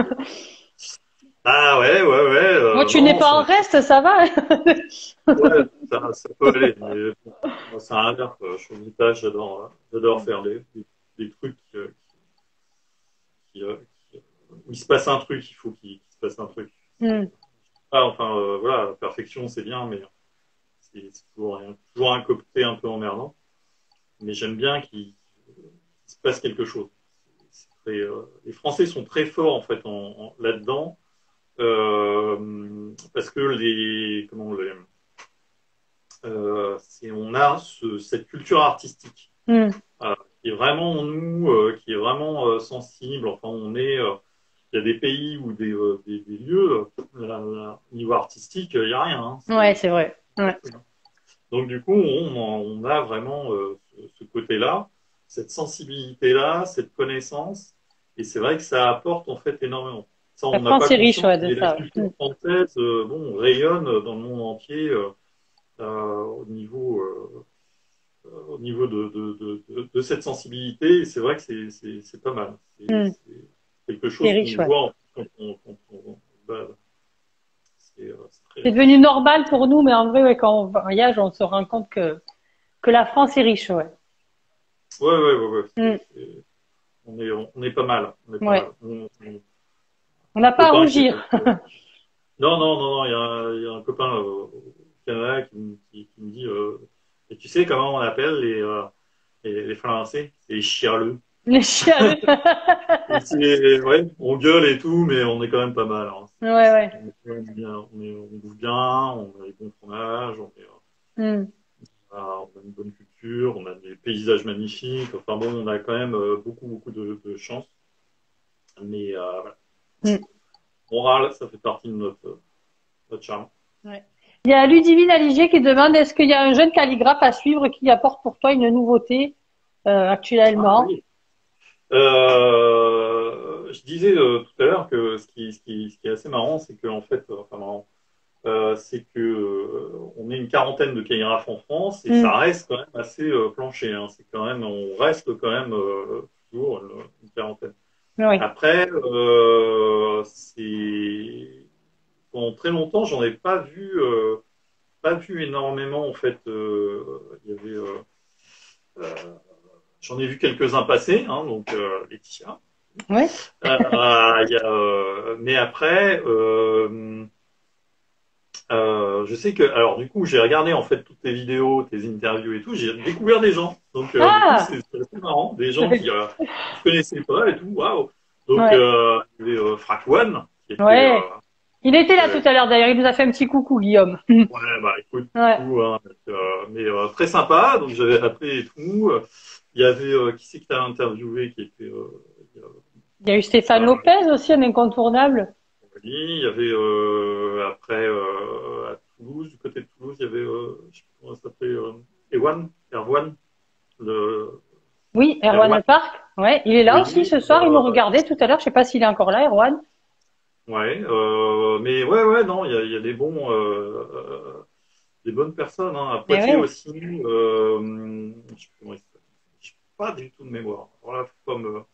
Ah ouais, Moi, tu n'es non, pas en reste, ça va. ouais, ça peut aller, mais bon, moi, c'est un hasard, quoi. Je suis au étage, j'adore faire des trucs qui, où il se passe un truc, il faut qu'il se passe un truc. Hmm. Enfin, voilà, la perfection, c'est bien, mais c'est toujours un côté un peu emmerdant. Mais j'aime bien qu'il se passe quelque chose. Les Français sont très forts, en fait, là-dedans, parce que on a cette culture artistique Hmm. qui est vraiment en nous, qui est vraiment sensible. Enfin, il y a des pays ou des lieux, au niveau artistique, il n'y a rien. Hein. Ouais, c'est vrai. Ouais. Donc, du coup, on a vraiment ce côté-là, cette sensibilité-là, cette connaissance. Et c'est vrai que ça apporte en fait énormément. Ça, La on n'a pas France est riche, conscience, ouais, de mais la ça. Ouais. culture française, bon, rayonne dans le monde entier au niveau de cette sensibilité. Et c'est vrai que c'est pas mal. Mm. C'est quelque C'est chose riche, qu'on ouais. voit quand on bah, c'est très C'est riche. devenu normal pour nous, mais en vrai, ouais, quand on voyage, on se rend compte que la France est riche, ouais. Ouais. Mm. On est pas mal. On est pas Ouais. mal. On n'a pas à Copain qui est, rougir. non, il y a un copain au Canada qui me dit et tu sais comment on appelle les Français? C'est les chialeux. Les chiens. Ouais, on gueule et tout, mais on est quand même pas mal. Hein. Ouais, ouais. On est quand même bien, on bouffe bien, on a des bons fromages, Mm. on a une bonne culture, on a des paysages magnifiques. Enfin bon, on a quand même beaucoup de chance. Mais voilà. Mm. Moral, ça fait partie de notre charme. Ouais. Il y a Ludivine Aligier qui demande est-ce qu'il y a un jeune calligraphe à suivre qui apporte pour toi une nouveauté Ah actuellement? oui. Je disais tout à l'heure que ce qui est assez marrant, c'est que en fait, enfin marrant, c'est que on est une quarantaine de calligraphes en France et Mm. ça reste quand même assez planché. Hein. C'est quand même, on reste quand même toujours une quarantaine. Oui. Après, c'est pendant très longtemps, j'en ai pas vu énormément en fait. Il y avait euh, J'en ai vu quelques-uns passer, hein, donc Laetitia. Oui. Mais après, je sais que, alors du coup, j'ai regardé en fait toutes tes vidéos, tes interviews et tout, j'ai découvert des gens. Donc du coup, Ah! c'est assez marrant, des gens que je connaissais pas et tout, waouh. Donc Ouais. il y avait Frac One qui était, Ouais. Il était là tout euh, à l'heure d'ailleurs, il nous a fait un petit coucou, Guillaume. ouais, bah écoute, Ouais. tout, hein, mais très sympa. Donc j'avais appris et tout. Il y avait qui c'est que tu as interviewé qui était Il y a eu Stéphane Lopez aussi, un incontournable. il y avait après à Toulouse, du côté de Toulouse, il y avait, je sais plus comment ça s'appelait, Erwan, le, Oui, Erwan Erwan, Park. Ouais, il est là aussi oui, ce soir, il nous regardait tout à l'heure. Je sais pas s'il est encore là, Erwan. ouais, mais ouais, non, il y a des bonnes personnes, hein. À Eh Poitiers ouais. aussi, je sais plus comment il s'appelle. J'ai pas du tout de mémoire. Voilà, faut pas me,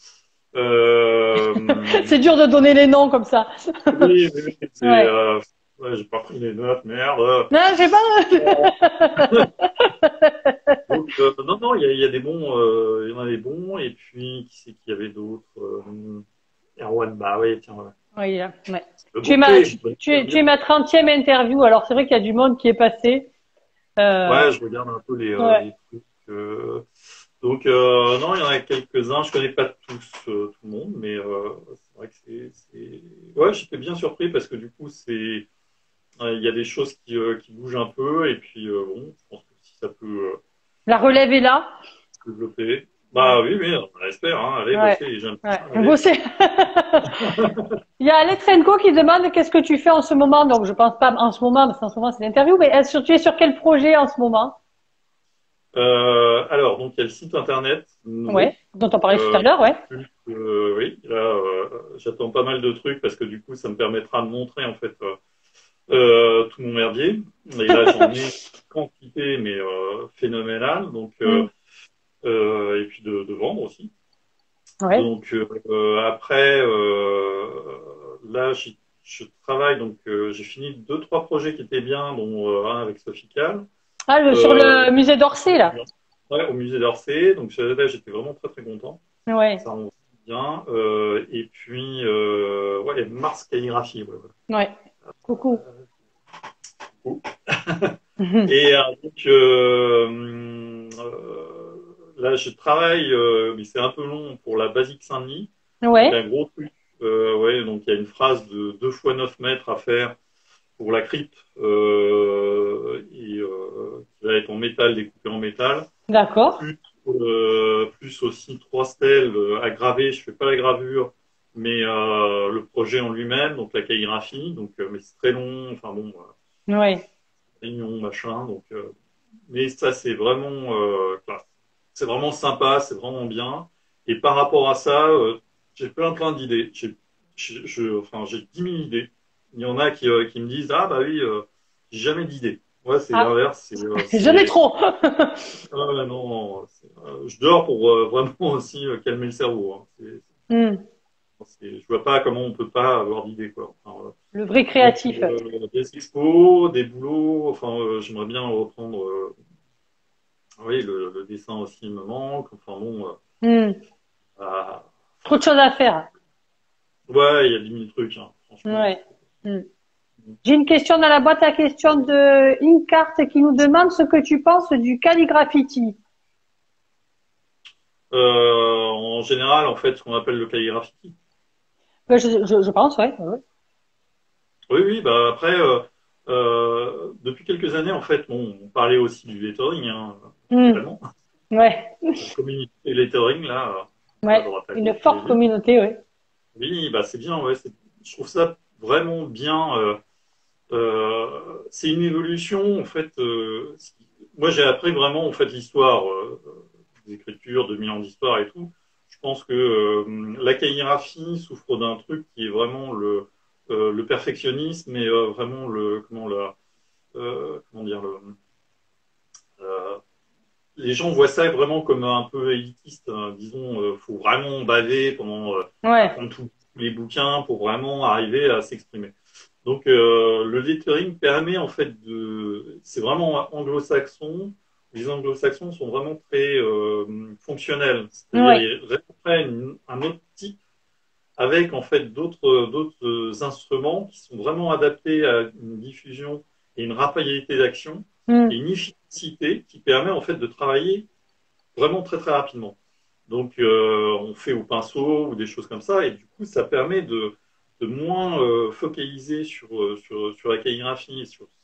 C'est dur de donner les noms comme ça. oui, Ouais. ouais, j'ai pas pris les notes, merde. Non, je sais pas. Donc, non, il y a des bons, il y en a des bons, et puis, qui c'est qu'il y avait d'autres Erwan, bah oui, tiens, voilà. Oui, là, ouais. Le bon thé, bonne Tu es ma 30e interview, alors c'est vrai qu'il y a du monde qui est passé. Euh, ouais, je regarde un peu ouais. les trucs. Donc, non, il y en a quelques-uns, je connais pas tous, tout le monde, mais c'est vrai que ouais, j'étais bien surpris parce que du coup, il y a des choses qui bougent un peu, et puis, bon, je pense que si ça peut La relève est là. se développer, bah Ouais. oui, on espère, hein, allez, Ouais. bosser, j'aime Ouais. bien, Vous allez. c'est- Il y a Alexenko qui demande qu'est-ce que tu fais en ce moment. Donc je pense pas en ce moment, parce qu'en ce moment c'est l'interview, mais tu es sur quel projet en ce moment? Alors, donc, il y a le site internet Ouais. nouveau. Dont on parlait tout à Euh, l'heure, ouais. oui, là, j'attends pas mal de trucs parce que du coup, ça me permettra de montrer en fait tout mon merdier. Et là, j'en ai une quantité, mais phénoménale. Donc, Hmm. et puis de vendre aussi. Ouais. Donc, après, là, je travaille. Donc, j'ai fini deux, trois projets qui étaient bien, dont un avec Sophie Calle. Ah, sur Euh, le musée d'Orsay, là. ouais, au musée d'Orsay. Donc, là, j'étais vraiment très, très content. Ouais. Ça, on sait bien. Et puis, ouais, Mars Calligraphie. Ouais, Ouais. Coucou. ouais. Et donc, là, je travaille, mais c'est un peu long pour la Basique Saint-Denis. Donc, Ouais. un gros truc. Ouais, donc, il y a une phrase de 2 fois 9 mètres à faire pour la crypte qui va être en métal, découpé en métal. D'accord. Plus aussi 3 stèles à graver. Je fais pas la gravure, mais le projet en lui-même, donc la calligraphie. Donc, mais c'est très long. Enfin bon, Ouais. réunion, machin. Donc, mais ça, c'est vraiment classe. C'est vraiment sympa, c'est vraiment bien. Et par rapport à ça, J'ai plein d'idées. Enfin, j'ai 10 000 idées. Il y en a qui me disent, ah bah oui, j'ai jamais d'idées. Ouais, c'est Ah, l'inverse. jamais trop. Ah, ouais, non, je dors pour vraiment aussi calmer le cerveau. Hein. Hmm. Je vois pas comment on peut pas avoir d'idées, quoi. Enfin, Le vrai donc, créatif. des expos, des boulots. Enfin, j'aimerais bien reprendre. Oui, le dessin aussi me manque. Enfin bon, Hmm. ah, Trop de choses à faire. ouais, il y a 10 000 trucs, hein, franchement. Ouais. Hmm. J'ai une question dans la boîte à questions de Inkart qui nous demande ce que tu penses du calligraffiti. En général, en fait, ce qu'on appelle le calligraphie. Je pense, ouais. Ouais. Oui, oui, bah après, depuis quelques années, en fait, bon, on parlait aussi du lettering, hein, Hmm. naturellement. Ouais. La communauté lettering, là, à Ouais. droite à Une gauche, j'ai forte vu. communauté, ouais. Oui, bah c'est bien, ouais, je trouve ça vraiment bien. C'est une évolution, en fait. Moi, j'ai appris vraiment, en fait, l'histoire des écritures, 2000 ans d'histoire et tout. Je pense que la calligraphie souffre d'un truc qui est vraiment le perfectionnisme et vraiment comment dire, euh, les gens voient ça vraiment comme un peu élitiste. Hein. Disons, faut vraiment baver pendant Ouais. apprendre tous les bouquins pour vraiment arriver à s'exprimer. Donc, le lettering permet en fait c'est vraiment anglo-saxon. Les anglo-saxons sont vraiment très fonctionnels, c'est-à-dire Ouais. ils reprennent un autre type avec en fait d'autres instruments qui sont vraiment adaptés à une diffusion et une rapidité d'action et Hmm. une efficacité qui permet en fait de travailler vraiment très rapidement. Donc on fait au pinceau ou des choses comme ça et du coup ça permet de moins focaliser sur la calligraphie et sur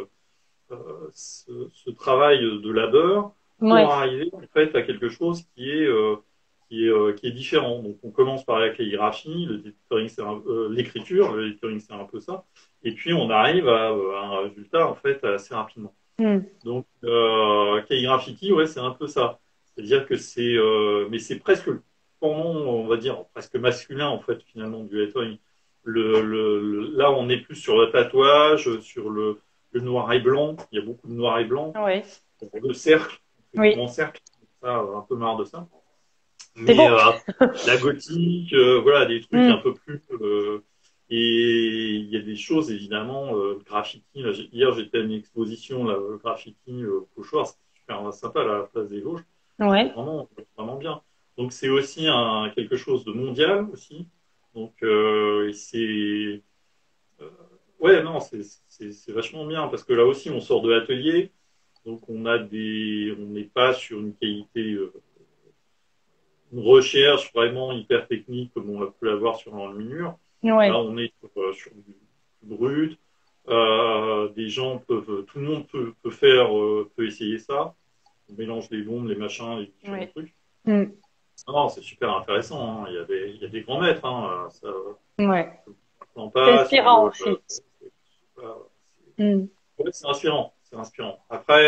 ce travail de labeur pour Ouais. arriver en fait à quelque chose qui est différent. Donc on commence par la calligraphie, le lettering, l'écriture, le lettering c'est un peu ça, et puis on arrive à un résultat en fait assez rapidement. Hmm. Donc calligraphie, ouais, c'est un peu ça. C'est-à-dire que mais c'est presque le pendant, on va dire presque masculin en fait finalement du lettering. Là, on est plus sur le tatouage, sur le noir et blanc. Il y a beaucoup de noir et blanc. Ouais. Le cercle, on fait tout Oui. en cercle. Ça, un peu marre de ça. C'est Mais beau. la gothique, voilà, des trucs un Hmm. peu plus. Et il y a des choses, évidemment, le graffiti. Là, hier, j'étais à une exposition, là, le graffiti Cauchoir, c'était super sympa, à la place des Vosges. C'était Ouais. vraiment bien. Donc, c'est aussi quelque chose de mondial aussi. Donc, euh, ouais, non, c'est vachement bien parce que là aussi, on sort de l'atelier. Donc, on n'est pas sur une qualité une recherche vraiment hyper technique comme on peut l'avoir sur l'enluminure. Là, Ouais. on est sur du brut. Des gens tout le monde peut essayer ça. On mélange les bombes, les machins, les différents Ouais. trucs. Hmm. Non, c'est super intéressant. Hein. Il y a des grands maîtres. Hein. Ça, Ouais. on C'est pas sur inspirant aussi. Hmm. ouais, c'est inspirant. C'est inspirant. Après,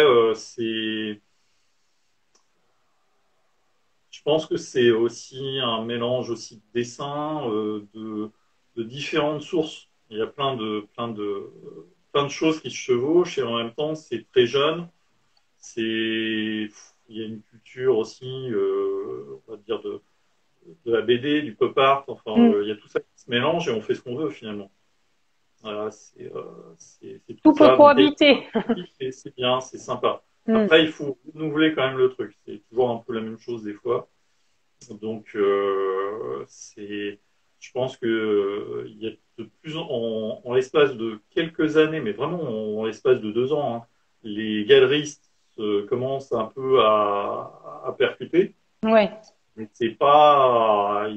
je pense que c'est aussi un mélange aussi de dessins de différentes sources. Il y a plein de choses qui se chevauchent et en même temps c'est très jeune. Il y a une culture aussi, on va dire de la BD, du pop art. Enfin, Hmm. il y a tout ça qui se mélange et on fait ce qu'on veut finalement. Voilà, c'est tout Tout peut ça. Donc cohabiter. c'est bien, c'est sympa. Hmm. Après, il faut renouveler quand même le truc. C'est toujours un peu la même chose des fois. Donc, je pense que il y a de plus en l'espace de quelques années, mais vraiment en l'espace de 2 ans, hein, les galeristes commencent un peu à percuter, Ouais. mais c'est pas,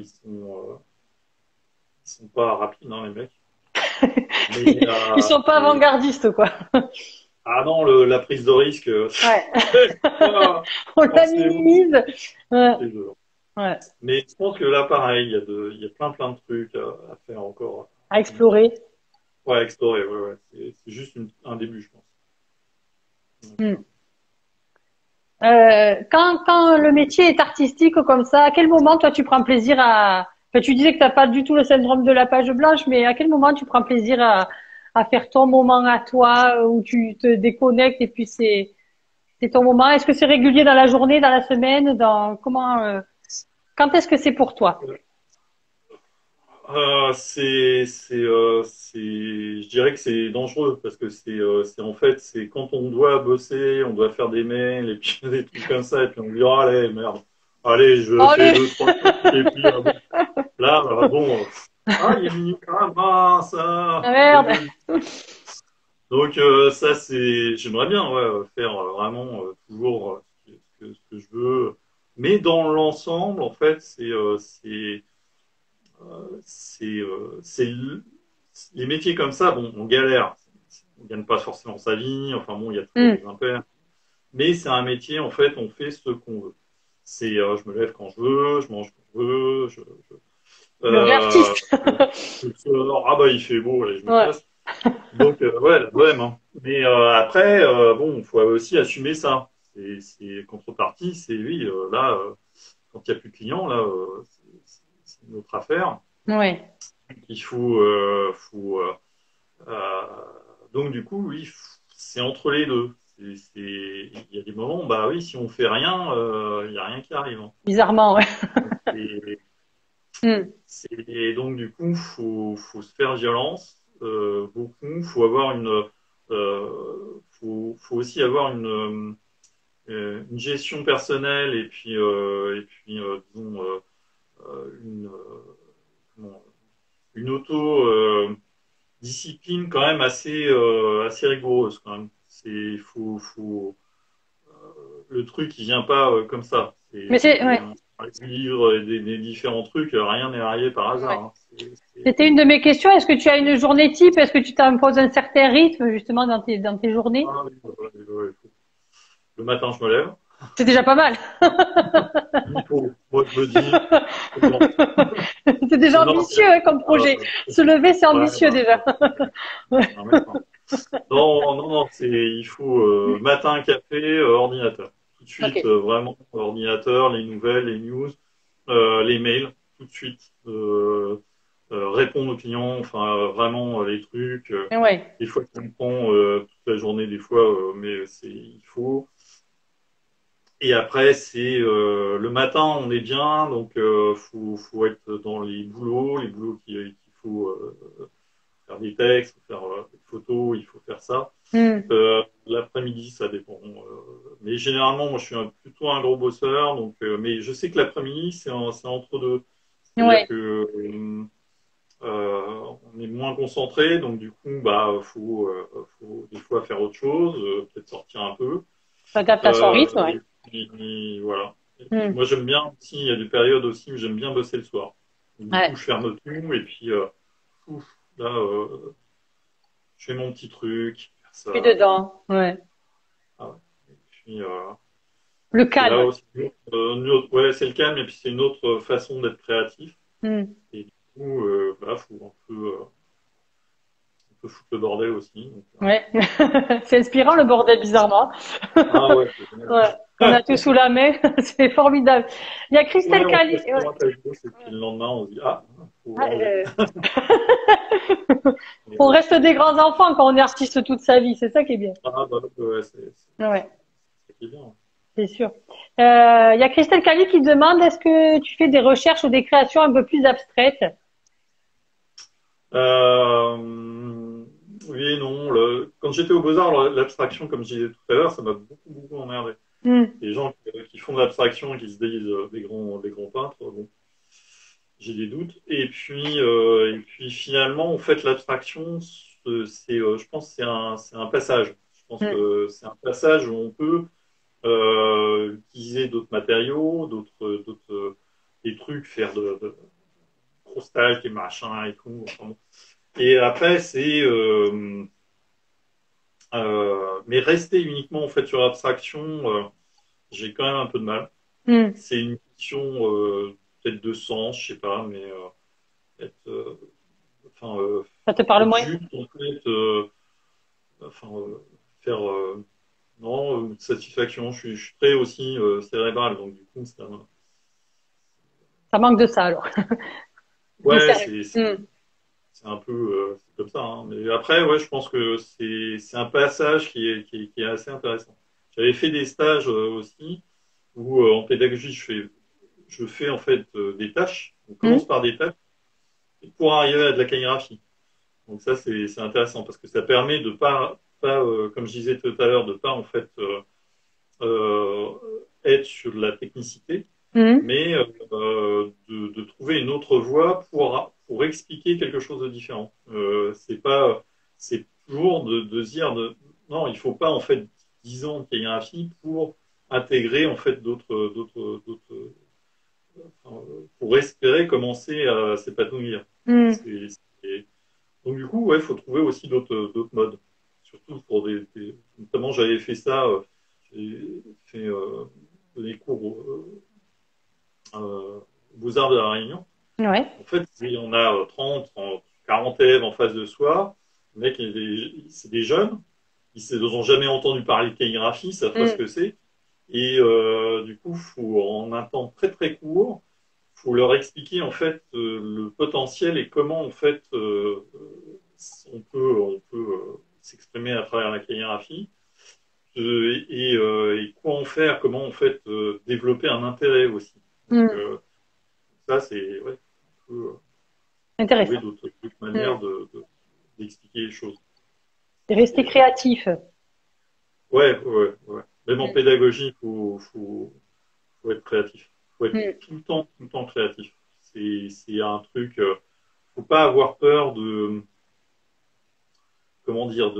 ils sont pas rapides, hein, les mecs. Mais Ils sont pas avant-gardistes, quoi. ah non, la prise de risque, Ouais. c'est pas On la forcément minimise. Ouais. les deux. Ouais. Mais je pense que là, pareil, il y a plein de trucs à faire encore. À explorer. Ouais, explorer, ouais, ouais. C'est juste un début, je pense. Donc, Hmm. Quand le métier est artistique comme ça, à quel moment toi tu prends plaisir Enfin, tu disais que t'as pas du tout le syndrome de la page blanche, mais à quel moment tu prends plaisir à faire ton moment à toi, où tu te déconnectes et puis c'est ton moment. Est-ce que c'est régulier dans la journée, dans la semaine, quand est-ce que c'est pour toi? Je dirais que c'est dangereux parce que c'est en fait, c'est quand on doit bosser, on doit faire des mails et puis des trucs comme ça, et puis on dit, oh, allez, merde, allez, je fais Allez! deux, trois trucs, et puis bon, là, bon, ah, il y a minutes, ah, mince, Ah, ah, merde! donc ça, j'aimerais bien ouais, faire vraiment toujours ce que je veux, mais dans l'ensemble, en fait, les métiers comme ça, bon, on galère. On gagne pas forcément sa vie. Enfin bon, il y a toujours Hmm. des impairs. Mais c'est un métier, en fait, on fait ce qu'on veut. Je me lève quand je veux, je mange quand je veux, Le vrai euh, artiste. je sors, ah bah il fait beau, allez, je me Ouais. casse. Donc ouais, la bohème. Hein. Mais après, bon, il faut aussi assumer ça. Contrepartie, c'est oui, là, quand il n'y a plus de clients, là, c'est une autre affaire. Ouais. Il faut euh, donc du coup, oui, c'est entre les deux. Il y a des moments, bah oui, si on fait rien, il y a rien qui arrive. Hein. Bizarrement, ouais. Et, Hmm. et donc du coup, faut se faire violence beaucoup. Faut avoir faut aussi avoir une gestion personnelle et puis disons comment, une auto discipline quand même assez rigoureuse quand même. Le truc il vient pas comme ça. Mais c'est, ouais. Avec des livres et des différents trucs, rien n'est arrivé par hasard. Ouais. Hein. C'était une de mes questions. Est-ce que tu as une journée type? Est-ce que tu t'imposes un certain rythme, justement, dans tes journées? Ah, oui, le matin je me lève. C'est déjà pas mal. Il faut. Moi je me dis, bon, C'est déjà non, ambitieux, hein, comme projet. Se lever, c'est ouais, ambitieux, déjà. un matin. Non, non, non, il faut matin café, ordinateur. Tout de Ok. suite, vraiment, ordinateur, les nouvelles, les news, les mails, tout de suite. Répondre aux clients, enfin, vraiment, les trucs. Ouais. Des fois, ça me prend toute la journée, des fois, mais il faut. Et après, c'est le matin, on est bien, donc faut être dans les boulots qu'il faut faire des textes, faire des photos, il faut faire ça. Hmm. L'après-midi, ça dépend. Mais généralement, moi, plutôt un gros bosseur. Donc, mais je sais que l'après-midi, c'est entre deux. C'est-à-dire Ouais. que on est moins concentré. Donc, du coup, bah, faut des fois faire autre chose, peut-être sortir un peu. T'adaptes à son rythme, ouais. Et puis, voilà. Et puis, Hmm. moi, j'aime bien aussi, il y a des périodes aussi où j'aime bien bosser le soir. Donc, du coup, Ouais. je ferme tout et puis, ouf, là, je fais mon petit truc, Puis ça. dedans, ouais. Ah ouais. Et puis, Le c'est là calme. aussi ouais, c'est le calme et puis c'est une autre façon d'être créatif. Hmm. Et du coup, bah, faut un peu foutre le bordel aussi. Donc, Ouais. C'est inspirant, le bordel, bizarrement. ah ouais, c'est génial. Ouais. On a tout sous la main. C'est formidable. Il y a Ouais, Christelle on Cali. fait Ouais. souvent ta vidéo, et puis le lendemain, on se dit, ah, faut Ah, ranger. Et, on reste des grands enfants quand on est artiste toute sa vie. C'est ça qui est bien. ah, bah, ouais, Ouais. c'est bien. C'est sûr. Il y a Christelle Cali qui demande est-ce que tu fais des recherches ou des créations un peu plus abstraites? Oui et non. Quand j'étais au Beaux-Arts, l'abstraction, comme je disais tout à l'heure, ça m'a beaucoup emmerdé. Hmm. Les gens qui font de l'abstraction et qui se disent des grands peintres, bon, j'ai des doutes. Et puis finalement, en fait, l'abstraction, je pense, que c'est un passage. Je pense Hmm. que c'est un passage où on peut utiliser d'autres matériaux, des trucs, faire de gros stages, des machins et tout. Enfin, bon. Et après, mais rester uniquement en fait sur l'abstraction, j'ai quand même un peu de mal. Hmm. C'est une question peut-être de sens, je sais pas, mais être, enfin, Ça te parle être moins? juste en fait, enfin, faire non satisfaction. Je suis très aussi cérébral, donc du coup, Ça manque de ça alors. Ouais, Hmm. c'est un peu c'est comme ça. Hein. Mais après, ouais, je pense que c'est un passage qui est assez intéressant. J'avais fait des stages aussi où en pédagogie, je fais en fait des tâches. On Hmm. commence par des tâches pour arriver à de la calligraphie. Donc ça, c'est intéressant parce que ça permet de pas comme je disais tout à l'heure, de pas en fait euh, être sur de la technicité, Hmm. mais de trouver une autre voie pour expliquer quelque chose de différent. C'est toujours de se dire non, il faut pas en fait 10 ans de calligraphie pour intégrer en fait pour espérer commencer à s'épanouir. Hmm. C'est, donc du coup, ouais, il faut trouver aussi d'autres modes. Surtout pour notamment j'avais fait ça, j'ai fait des cours aux Beaux-Arts de la Réunion. Ouais. En fait, on a 30, 40 élèves en face de soi. Les mecs, c'est des jeunes, ils n'ont jamais entendu parler de calligraphie, ils savent pas ce Hmm. que c'est. Et du coup, en un temps très très court, faut leur expliquer en fait le potentiel et comment en fait on peut s'exprimer à travers la calligraphie et quoi en faire, comment en fait développer un intérêt aussi. Donc Hmm. ça c'est ouais, on peut trouver Intéressant. d'autres Hmm. manières d'expliquer les choses. De rester Et, créatif. ouais, ouais, ouais. Même en Hmm. pédagogie, faut être créatif. Faut être Hmm. tout le temps créatif. C'est un truc. Faut pas avoir peur comment dire,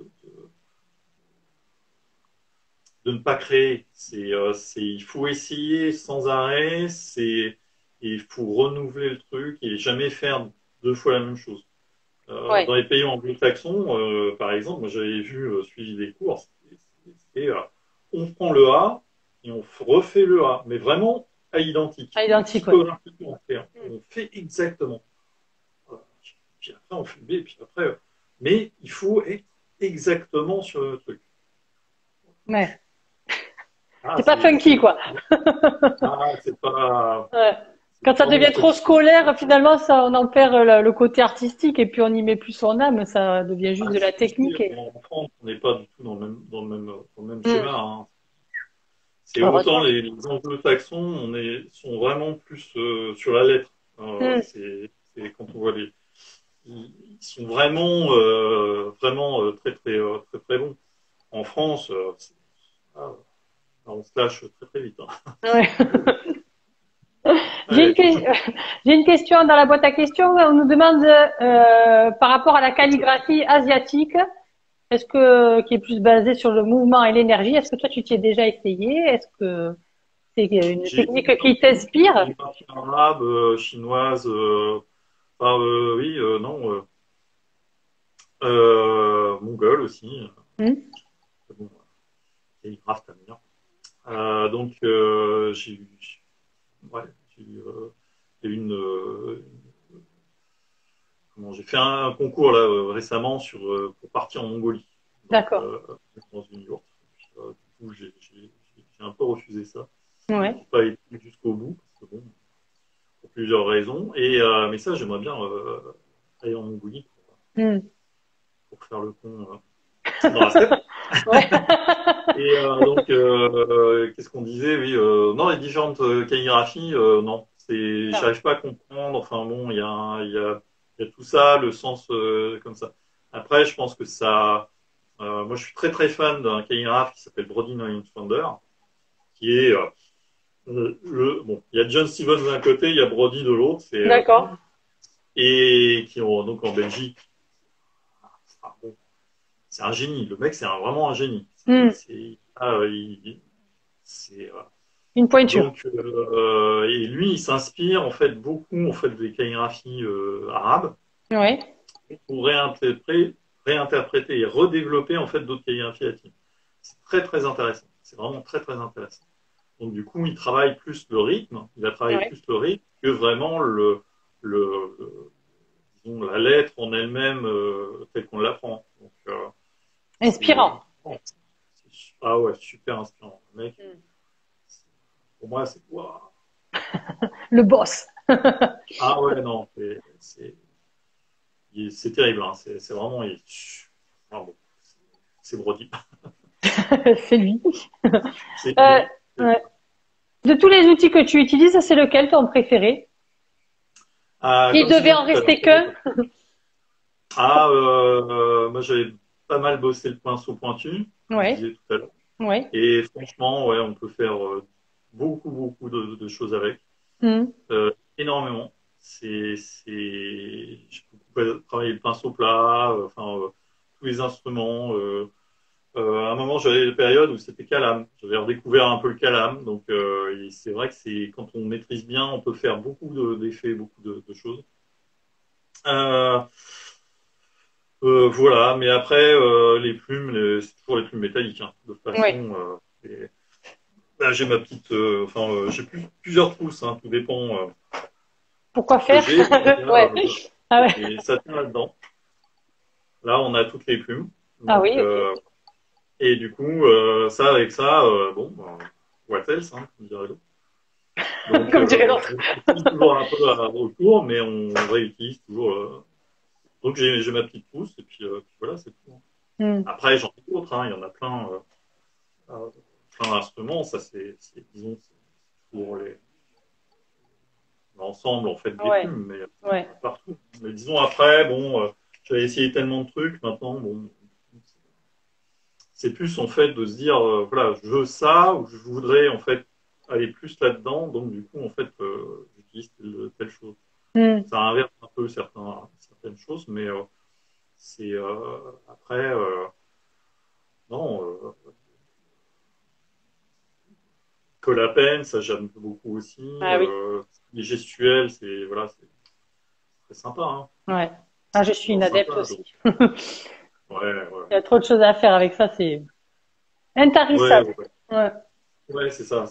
de ne pas créer. Il faut essayer sans arrêt. Il faut renouveler le truc et jamais faire deux fois la même chose. Ouais. Dans les pays anglo-saxons, par exemple, moi j'avais suivi des cours, on prend le A et on refait le A, mais vraiment à À identique. identique, ouais. Systématiquement, on fait exactement. Voilà. Puis après, on fait le B, puis après. Mais il faut être exactement sur le truc. Ouais. Ah, C'est pas funky, quoi. c'est pas. Ouais. C'est Quand ça vraiment devient trop funky. scolaire, finalement, ça, on en perd le côté artistique et puis on n'y met plus son âme. Ça devient juste Ah, de la je sais, technique. Et... en France, on n'est pas du tout dans le même Hmm. schéma. Hein. C'est autant Heureusement. les anglo-saxons, sont vraiment plus sur la lettre. Hmm. Quand on voit ils sont vraiment, vraiment très très bons. En France, ah, on se lâche très très vite. Hein. Ouais. J'ai une, Ouais. j'ai une question dans la boîte à questions. On nous demande par rapport à la calligraphie asiatique, est-ce que qui est plus basée sur le mouvement et l'énergie, est-ce que toi tu t'y es déjà essayé? Est-ce que c'est une J'ai technique qui t'inspire? une partie arabe, chinoise, oui, non, mongole aussi. Hmm. Bon, calligraphe, t'aimes bien. Donc, ouais, j'ai eu, il y a eu j'ai fait un concours là récemment pour partir en Mongolie, donc D'accord. dans une yourte. Du coup, j'ai un peu refusé ça. Ouais. J'ai pas été jusqu'au bout parce que bon, pour plusieurs raisons. Mais ça, j'aimerais bien aller en Mongolie Hmm. pour faire le pont dans la steppe. Ouais. Et donc, qu'est-ce qu'on disait? Oui, non, les différentes calligraphies, non, Non. j'arrive pas à comprendre. Enfin bon, il y a tout ça, le sens comme ça. Après, je pense que moi, je suis très très fan d'un calligraphe qui s'appelle Brody Neuenschwander, qui est bon, il y a John Stevens d'un côté, il y a Brody de l'autre, D'accord. et qui ont donc en Belgique. Ah, bon, c'est un génie. Le mec, vraiment un génie. Hmm. C'est Une pointure. donc et lui, il s'inspire en fait beaucoup en fait des calligraphies arabes Ouais. pour réinterpréter et redévelopper en fait d'autres calligraphies latines. C'est très très intéressant. C'est vraiment très très intéressant. Donc du coup, il travaille plus le rythme. Il a travaillé Ouais. plus le rythme que vraiment disons, la lettre en elle-même telle qu'on l'apprend. Donc c'est Inspirant. ah ouais, super inspirant. Le mec, Hmm. pour moi, c'est waouh. Le boss. Ah ouais, non, c'est terrible. Hein. C'est vraiment. Ah bon, c'est Brody. C'est lui. C'est Euh, lui. ouais. De tous les outils que tu utilises, c'est lequel ton préféré? Ah, S'il comme je devait disais en tout à l'heure. rester qu'un? Moi j'avais pas mal bossé le pinceau pointu, comme je Ouais, disais tout à l'heure. ouais. Et franchement, ouais, on peut faire beaucoup, beaucoup de choses avec. Hmm. Énormément. J'ai beaucoup travaillé le pinceau plat, tous les instruments. À un moment, j'avais des périodes où c'était calame. J'avais redécouvert un peu le calame. Donc, et c'est vrai que c'est quand on maîtrise bien, on peut faire beaucoup d'effets, beaucoup de choses. Euh, voilà, mais après, les plumes, c'est toujours les plumes métalliques. Hein. De toute Ouais. façon, là, j'ai ma petite. J'ai plusieurs trousses, hein, tout dépend Pourquoi ce que faire? j'ai. Mais là, Ouais. Ah ouais. ça tient là-dedans. Là, on a toutes les plumes. Ah Donc, oui, ok. et du coup, ça, avec ça, bon, what else, hein, comme dirait l'autre. Donc, Comme dirait l'autre. on tourne toujours un peu autour, mais on réutilise toujours. Donc, j'ai ma petite trousse, et puis voilà, c'est tout. Hein. Hmm. Après, j'en ai d'autres, hein, il y en a plein, plein d'instruments. Ça, disons, c'est pour l'ensemble, en fait, des Ouais, plumes, mais ouais. partout. Mais disons, après, bon, j'avais essayé tellement de trucs, maintenant, bon, c'est plus, en fait, de se dire, voilà, je veux ça, ou je voudrais, en fait, aller plus là-dedans, donc, du coup, en fait, j'utilise telle chose. Hmm. Ça inverse un peu certaines choses, mais c'est après, non, colle à peine, ça j'aime beaucoup aussi. Ah oui, Les gestuels, c'est voilà, c'est très sympa, hein. ouais. Ah, je C'est suis une toujours adepte sympa. Donc, aussi. ouais, ouais, Il y a trop de choses à faire avec ça, c'est ouais, intarissable. ouais, ouais, Ouais. ouais, c'est ça.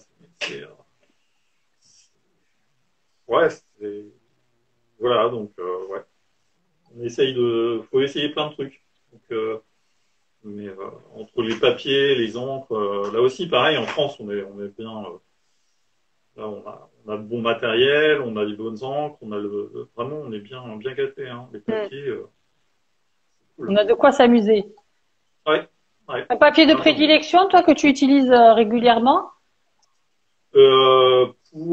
Ouais, voilà, donc ouais, faut essayer plein de trucs. Donc, mais entre les papiers, les encres, là aussi, pareil, en France, on est bien. Là, on a le bon matériel, on a les bonnes encres, vraiment, on est bien gâté, hein. Les Hmm. papiers, cool. On a de quoi s'amuser. Ouais, ouais, Un papier de largement. prédilection, toi, que tu utilises régulièrement? Euh,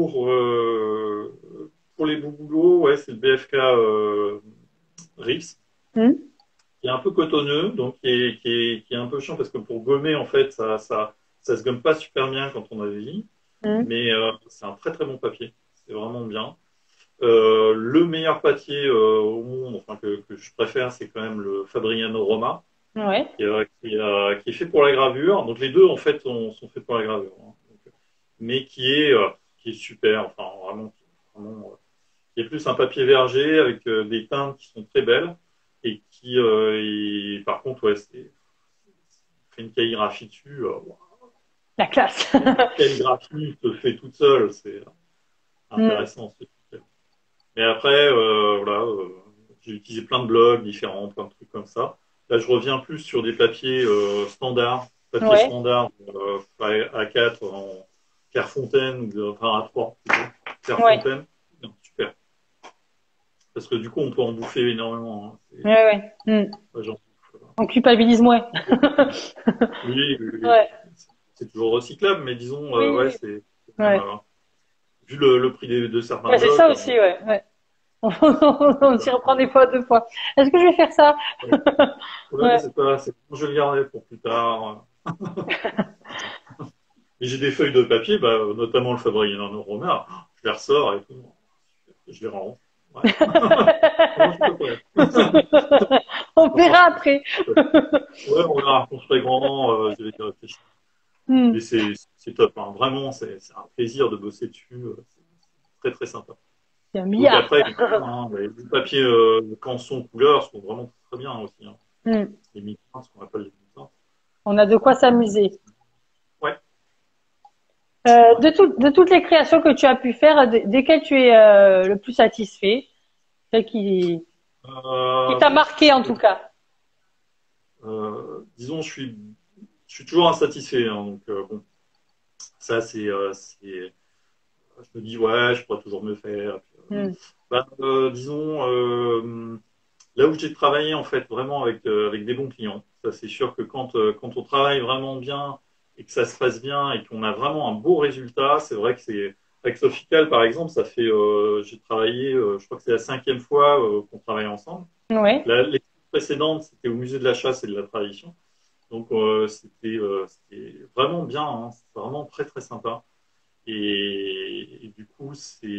pour les beaux boulots, ouais, c'est le BFK RIPS, Hmm. qui est un peu cotonneux, donc qui est un peu chiant parce que pour gommer, en fait, ça se gomme pas super bien quand on a des lignes, Hmm. mais c'est un très très bon papier. C'est vraiment bien. Le meilleur papier au monde, enfin que je préfère, c'est quand même le Fabriano Roma, Ouais. qui est fait pour la gravure. Donc les deux en fait sont faits pour la gravure, hein. Donc, mais qui est super. Enfin vraiment, qui est plus un papier verger avec des teintes qui sont très belles et par contre ouais, fait une calligraphie dessus. La classe. La calligraphie se fait toute seule, c'est Hmm. intéressant. Mais après, voilà, j'ai utilisé plein de blogs différents, plein de trucs comme ça. Là, je reviens plus sur des papiers standards, papier Ouais. standard A4 en Clairefontaine, enfin A3 plutôt. Ouais. Clairefontaine, non, super. Parce que du coup, on peut en bouffer énormément. Hein. Ouais, ouais. Hmm. Ouais, On culpabilise moins. oui, oui, oui. Ouais. C'est toujours recyclable, mais disons, Oui, ouais, oui. c'est quand même, Ouais. vu le prix de certains Ouais, c'est blogs, ça aussi, ouais. Ouais. On s'y reprend des fois deux fois. Est-ce que je vais faire ça? ouais, Ouais. c'est pas, je vais le garder pour plus tard. Et j'ai des feuilles de papier, bah, notamment le Fabrien Romain, je les ressors et tout. Je les range. Ouais. Non, je peux pas. On On fera verra ce qu'on après. peut. Ouais, on verra quand je serai grand, je vais y réfléchir. Hmm. Mais c'est top, hein. Vraiment, c'est un plaisir de bosser dessus. C'est très très sympa. C'est un Donc milliard. après, hein, les papiers canson couleur sont vraiment très bien aussi. Hein. Hmm. Les mi-teintes, ce qu'on appelle les mi-teintes. On a de quoi s'amuser. Ouais, ouais. De toutes les créations que tu as pu faire, desquelles tu es le plus satisfait? Celle qui Euh, t'a marqué en tout cas. disons, je suis toujours insatisfait. Hein, donc bon, ça je me dis ouais, je pourrais toujours mieux faire. Mm. Disons, là où j'ai travaillé en fait vraiment avec des bons clients, ça c'est sûr que quand on travaille vraiment bien et que ça se passe bien et qu'on a vraiment un beau résultat, c'est vrai que c'est avec Sofical par exemple, ça fait j'ai travaillé, je crois que c'est la 5e fois qu'on travaille ensemble. Ouais. Les précédentes c'était au musée de la chasse et de la tradition, donc c'était vraiment bien, hein, c'était vraiment très très sympa. Et du coup,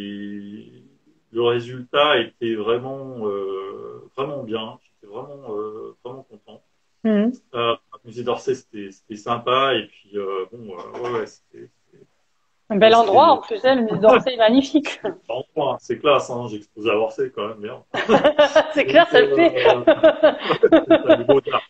le résultat était vraiment bien. J'étais vraiment content. Mm. Le musée d'Orsay, c'était sympa. Et puis, bon, ouais, Un bel endroit, en c'était plus, hein, le musée d'Orsay est magnifique. c'est classe, hein, j'exposais à Orsay quand même, bien. C'est Donc, clair, ça le fait. c'est ça, les beaux-arts.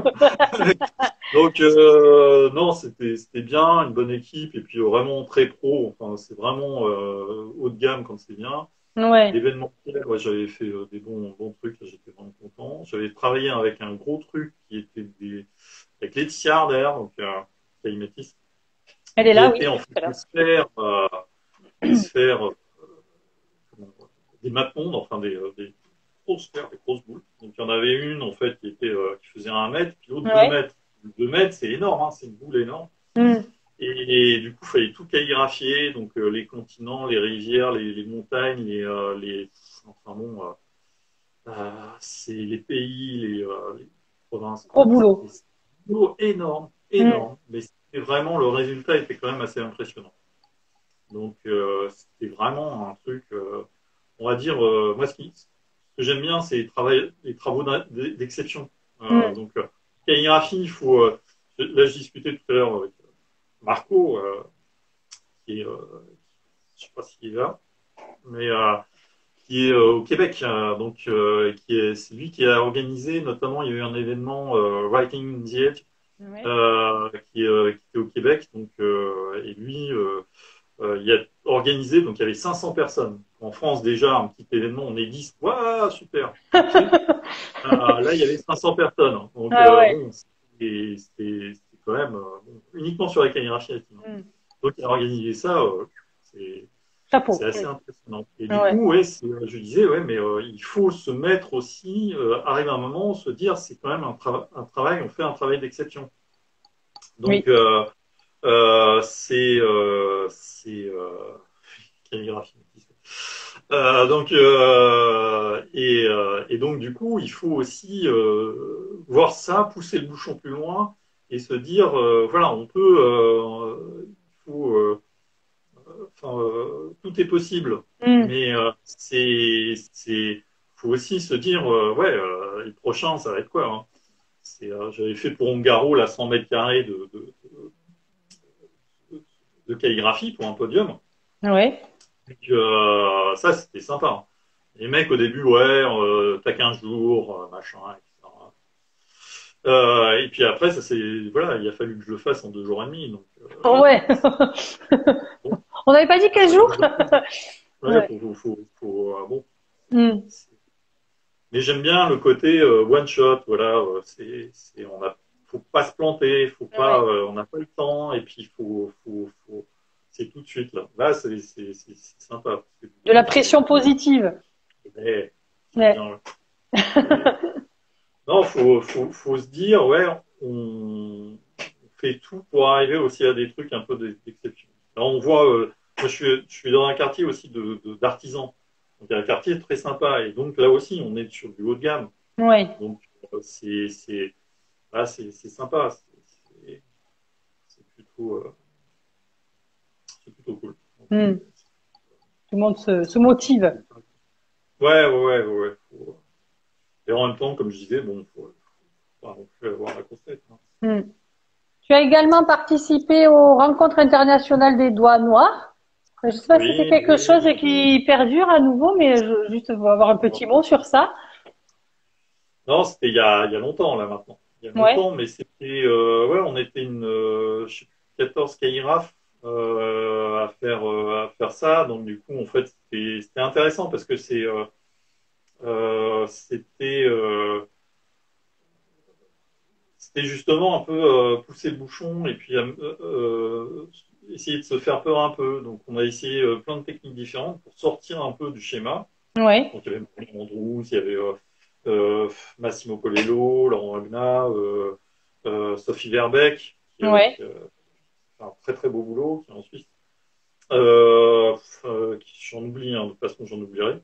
Donc, non, c'était bien, une bonne équipe, et puis vraiment très pro. Enfin, c'est vraiment haut de gamme quand c'est bien. Ouais. L'événementiel, ouais, j'avais fait des bons trucs, là, j'étais vraiment content. J'avais travaillé avec un gros truc avec Laetitia Ardère, donc Kalimatis, Elle est qui là, oui, était en tout fait à l'heure. des sphères, comment- des mapondes, enfin des grosses sphères, des grosses boules. Donc il y en avait une en fait qui faisait 1 mètre, puis l'autre 2 Ouais. mètres. 2 mètres, c'est énorme, hein, c'est une boule énorme. Mm. Du coup, il fallait tout calligraphier, donc les continents, les rivières, les montagnes, enfin bon, c'est les pays, les provinces. Gros Enfin, boulot. c'était énorme, Mm. énorme, mais c'était vraiment le résultat était quand même assez impressionnant. Donc c'était vraiment un truc, on va dire, moi ce que j'aime bien, c'est les travaux d'exception. Mm. Donc calligraphie, il faut, là je discutais tout à l'heure avec Marco, qui est, je sais pas s'il est là, mais qui est au Québec. Donc, c'est lui qui a organisé, notamment, il y a eu un événement Writing the Edge Ouais. qui était au Québec. Donc, et lui, il a organisé, donc il y avait 500 personnes. En France, déjà, un petit événement, on est 10. Waouh, super, ok. Là, il y avait 500 personnes. Donc, Ah ouais. bon, c'était quand même bon, uniquement sur la calligraphie latine. Mm. Donc, il a organisé ça. C'est Chapeau. c'est assez impressionnant. Et Ah du ouais. coup, ouais, je disais, ouais, mais il faut se mettre aussi, arrive un moment, se dire, c'est quand même un travail, on fait un travail d'exception. Donc, Oui. calligraphie. Et donc, du coup, il faut aussi voir ça, pousser le bouchon plus loin et se dire, voilà, on peut, il faut, enfin, tout est possible, Mm. mais faut aussi se dire, ouais, le prochain, ça va être quoi, hein. J'avais fait pour Ongaro la 100 mètres carrés de calligraphie pour un podium. Ouais. Donc, ça, c'était sympa, hein. Les mecs, au début, ouais, t'as 15 jours, machin, etc. Et puis après, voilà, il a fallu que je le fasse en 2 jours et demi. Donc, Oh ouais. bon, On n'avait pas dit 15 jours? ouais, Ouais. bon. Mm. Mais j'aime bien le côté one shot, voilà, faut pas se planter, faut pas, Ouais. on n'a pas le temps, et puis c'est tout de suite là. Là, c'est sympa. De la pression positive. J'aime Ouais. bien. Ouais. Non, faut se dire, ouais, on fait tout pour arriver aussi à des trucs un peu d'exception. Alors on voit, moi je suis dans un quartier aussi d'artisans. Donc un quartier très sympa. Et donc là aussi, on est sur du haut de gamme. Ouais. Donc c'est sympa. C'est plutôt cool. Donc, Mm. Tout le monde se motive. ouais, ouais, ouais, ouais. Et en même temps, comme je disais, bon, faut pas non plus avoir la grosse hein. Mm. Tu as également participé aux rencontres internationales des doigts noirs. Je ne sais pas si c'est Oui, quelque oui, chose qui perdure à nouveau, mais juste pour avoir un petit mot sur ça. non, c'était il y a longtemps, là, maintenant. Il y a Ouais. longtemps, mais c'était, ouais, on était je sais plus, 14 caïrafes à faire ça. Donc, du coup, en fait, c'était intéressant parce que c'était justement un peu pousser le bouchon et puis essayer de se faire peur un peu. Donc, on a essayé plein de techniques différentes pour sortir un peu du schéma. Ouais, Donc, il y avait Marilyn Andrews, il y avait Massimo Colello, Laurent Agna, Sophie Verbeek, ouais, qui a fait un très très beau boulot, qui est en Suisse. J'en oublie, hein, de toute façon, j'en oublierai.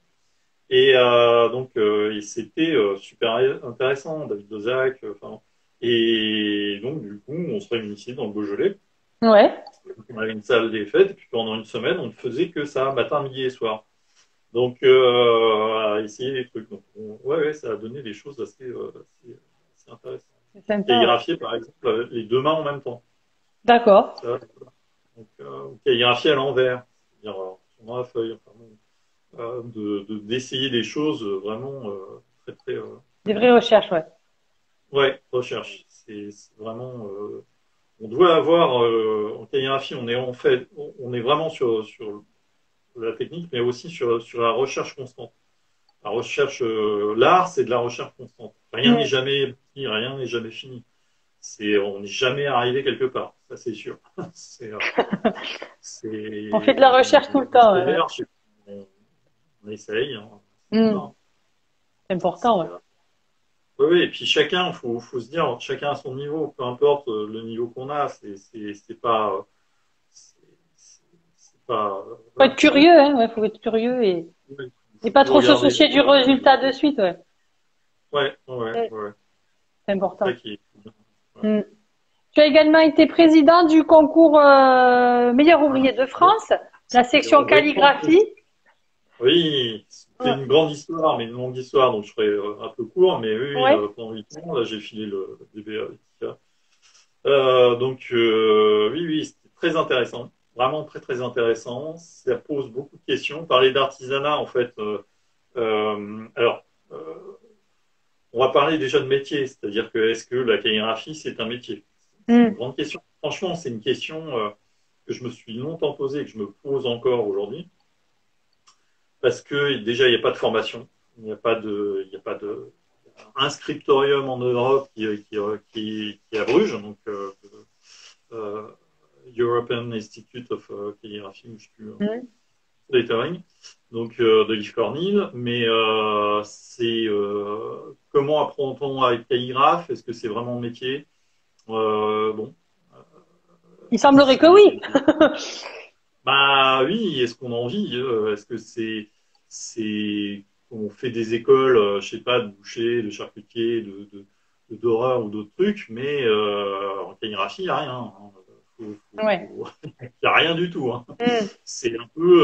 Et c'était super intéressant, David Dozac. Enfin, et donc, du coup, on se réunissait dans le Beaujolais. ouais. On avait une salle des fêtes, et puis pendant une semaine, on ne faisait que ça, matin, midi et soir. Donc, à essayer des trucs. Donc, ouais, ouais, ça a donné des choses assez intéressantes. C'est sympa, ouais. Calligraphier, par exemple, les deux mains en même temps. D'accord. Ça, donc, calligraphier à l'envers, c'est-à-dire sur la feuille. Enfin, bon, d'essayer des choses vraiment très, très. Des vraies recherches, ouais. Ouais, recherche. C'est vraiment. On doit avoir en calligraphie, on est en fait, on est vraiment sur la technique, mais aussi sur la recherche constante. La recherche, l'art, c'est de la recherche constante. Rien n'est Mm. jamais fini, rien n'est jamais fini. On n'est jamais arrivé quelque part, ça c'est sûr. c'est, euh, On fait de la recherche tout le on temps, ouais, ouais. espère, on essaye, hein, c'est tout ça, Mm. hein. C'est important, C'est, ouais. oui, oui, et puis chacun, faut se dire, chacun à son niveau, peu importe le niveau qu'on a, c'est pas, c'est c'est pas, Faut voilà, être curieux, hein, ouais, faut être curieux il et faut pas tout trop se regarder de soucier du loin. résultat de suite, ouais. Ouais, ouais, Mm. ouais, C'est c'est ça important. qui est bien. Ouais. Mm. Tu as également été président du concours meilleur ouvrier de France, la section Oui, calligraphie. oui, c'était Ouais. une grande histoire, mais une longue histoire, donc je ferai un peu court, mais oui, oui, Ouais. pendant 8 ans, là, j'ai filé le DBA avec Tika. Oui, oui, c'était très intéressant, vraiment très, très intéressant. Ça pose beaucoup de questions. Parler d'artisanat, en fait, alors, on va parler déjà de métier, c'est-à-dire que est-ce que la calligraphie, c'est un métier? C'est une Mm. grande question. Franchement, c'est une question que je me suis longtemps posée et que je me pose encore aujourd'hui, parce que déjà, il n'y a pas de formation, il n'y a pas de un scriptorium en Europe qui est à Bruges, donc euh, European Institute of Calligraphy, je sais plus, Mm. lettering, donc de Yves Cornil, mais c'est comment apprend-on à être calligraphe? Est-ce que c'est vraiment un métier? Bon, Il semblerait que oui. c'est bah oui, est-ce qu'on en vit? Est-ce que c'est on fait des écoles, je sais pas, de boucher, de charcutier, de d'horreur ou d'autres trucs, mais en calligraphie, il n'y a rien, hein. Ouais. Il n'y a rien du tout, hein. Mm. C'est un peu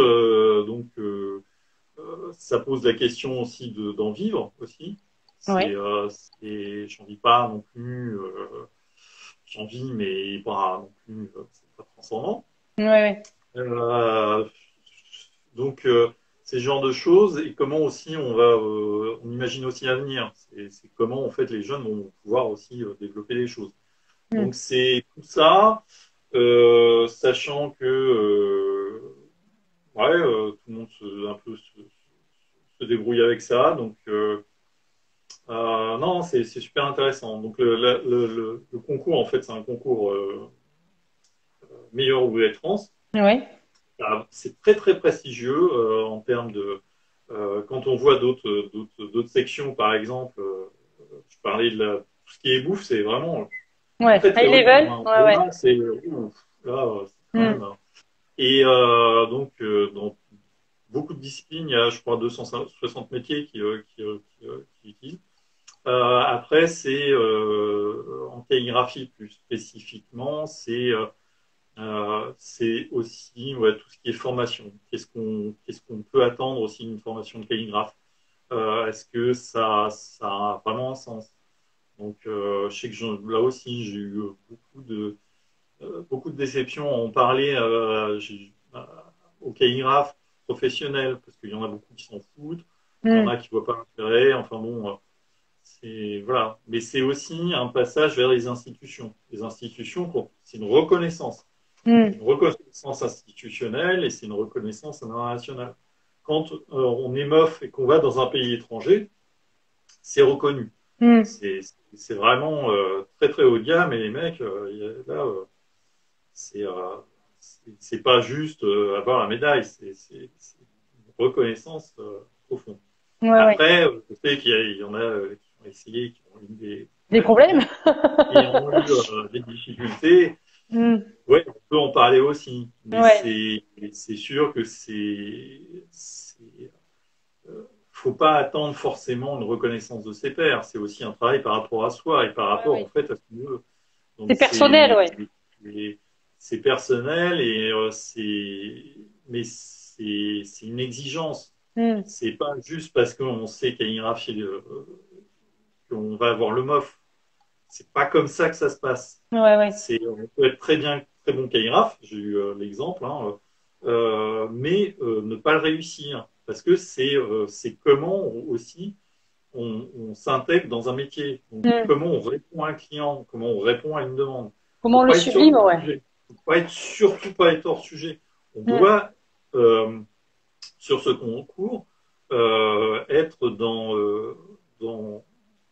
ça pose la question aussi d'en vivre aussi. Ouais. J'en vis pas non plus, j'en vis, mais pas non plus, c'est pas transcendant. Ouais, ouais. Euh, donc, ces genres de choses et comment aussi on imagine aussi l'avenir. C'est comment en fait les jeunes vont pouvoir aussi développer les choses. Mm. Donc c'est tout ça, sachant que ouais, tout le monde un peu se débrouille avec ça. Donc non, c'est super intéressant. Donc le concours en fait c'est un concours meilleur ouvrier de France. Ouais. C'est très très prestigieux en termes de quand on voit d'autres sections par exemple, je parlais tout ce qui est bouffe, c'est vraiment Ouais. très très High haut de gamme, level. hein. Ouais, ouais. Là, c'est ouf, là, c'est quand Mm. même. Et donc dans beaucoup de disciplines, il y a je crois 260 métiers qui utilisent. Après, c'est en calligraphie plus spécifiquement, c'est aussi ouais, tout ce qui est formation. Qu'est-ce qu'on peut attendre aussi d'une formation de calligraphe? Est-ce que ça a vraiment un sens? Donc, je sais que là aussi, j'ai eu beaucoup de déceptions à en parler aux calligraphes professionnels, parce qu'il y en a beaucoup qui s'en foutent, il y en Mm. a qui ne voient pas l'intérêt. Enfin bon, voilà. Mais c'est aussi un passage vers les institutions. Les institutions, c'est une reconnaissance. C'est Mm. une reconnaissance institutionnelle et c'est une reconnaissance internationale. Quand on est meuf et qu'on va dans un pays étranger, c'est reconnu. Mm. C'est vraiment très très haut de gamme et les mecs, là, c'est c'est pas juste avoir la médaille, c'est une reconnaissance profonde. Ouais, ouais. Après, je sais qu'il y en a qui ont essayé, qui ont eu Des problèmes? qui ont eu des difficultés. Hmm. Ouais, on peut en parler aussi, mais Ouais. c'est sûr que faut pas attendre forcément une reconnaissance de ses pairs. C'est aussi un travail par rapport à soi et par Ouais, rapport ouais. en fait à ce qu'on veut. C'est Donc personnel, ouais. c'est personnel et mais c'est une exigence. Hmm. C'est pas juste parce qu'on sait calligraphier qu'on va avoir le MOF. C'est pas comme ça que ça se passe. Ouais, ouais. On peut être très bon calligraphe, j'ai eu l'exemple, hein, mais ne pas le réussir. Parce que c'est comment aussi on s'intègre dans un métier. Donc, Hmm. comment on répond à un client, comment on répond à une demande. Comment Faut on le pas être sur le sublime, ouais. sujet. Faut pas être surtout pas être hors sujet. On Hmm. doit sur ce concours être dans,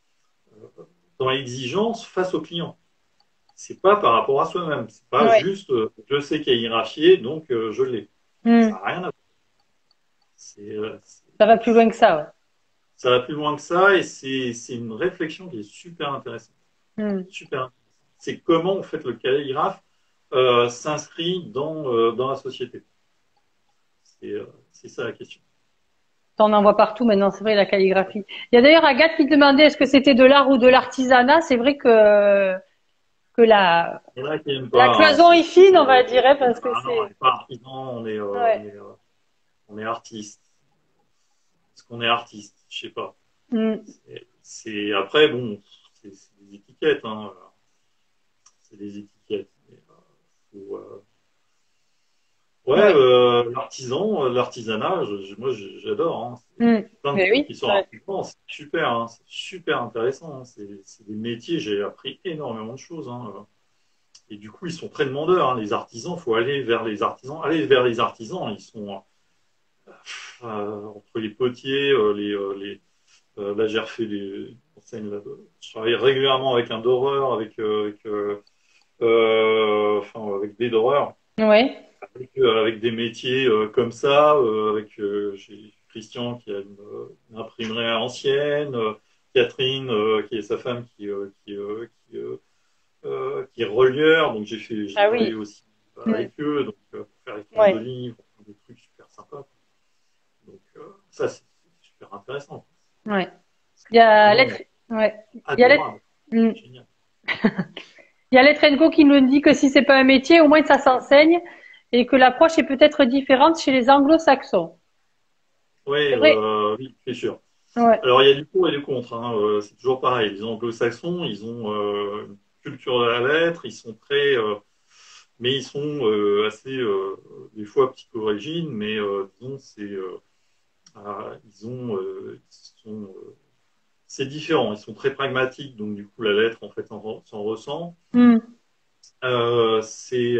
dans l'exigence face au client. C'est pas par rapport à soi-même. C'est pas Ouais. juste je sais calligraphier, donc je l'ai. Ça Hmm. n'a rien à voir. C'est, Ça va plus loin que ça, ça va plus loin que ça et c'est une réflexion qui est super intéressante. ouais. Hmm. Super intéressante. C'est comment en fait le calligraphe s'inscrit dans la société. C'est ça la question. T'en en vois partout maintenant, c'est vrai, la calligraphie. Il y a d'ailleurs Agathe qui demandait est-ce que c'était de l'art ou de l'artisanat. C'est vrai que Il y en a qui n'aiment la pas. Hein, cloison est fine, on va dire, hein, parce que ah non, on c'est. n'est pas artisan, Ouais. on est artiste. Est-ce qu'on est artiste? Je sais pas. Hmm. Après bon, c'est des étiquettes. Hein, c'est des étiquettes. Mais, faut, ouais, Ouais. l'artisanat, moi j'adore. Hein. Hmm. Plein de Mais trucs oui. qui sont Ouais. artisans, c'est super intéressant. Hein. C'est des métiers, j'ai appris énormément de choses. Hein. Et du coup, ils sont très demandeurs. Hein. Les artisans, faut aller vers les artisans. Aller vers les artisans, ils sont entre les potiers, là j'ai refait des enseignes là. Je travaille régulièrement avec un doreur, enfin avec des doreurs. Ouais. Avec des métiers comme ça, j'ai Christian qui a une imprimerie ancienne, Catherine qui est sa femme qui est relieur, donc j'ai Ah travaillé oui. aussi Hmm. avec eux, donc pour faire les planches de Ouais. livres, des trucs super sympas. Donc ça c'est super intéressant. Ouais. C'est Il y a vraiment l'être. Ouais. Il y a l'être. adorable, Hmm. génial. Il y a Letrenko qui nous dit que si c'est pas un métier, au moins ça s'enseigne et que l'approche est peut-être différente chez les anglo-saxons. Oui, C'est vrai. oui, c'est sûr. Ouais. Alors, il y a du pour et du contre. Hein. C'est toujours pareil. Les anglo-saxons, ils ont une culture de la lettre, ils sont mais ils sont assez, des fois, psychorigines, mais disons, c'est différent. Ils sont très pragmatiques, donc du coup, la lettre, en fait, s'en ressent. Hmm. C'est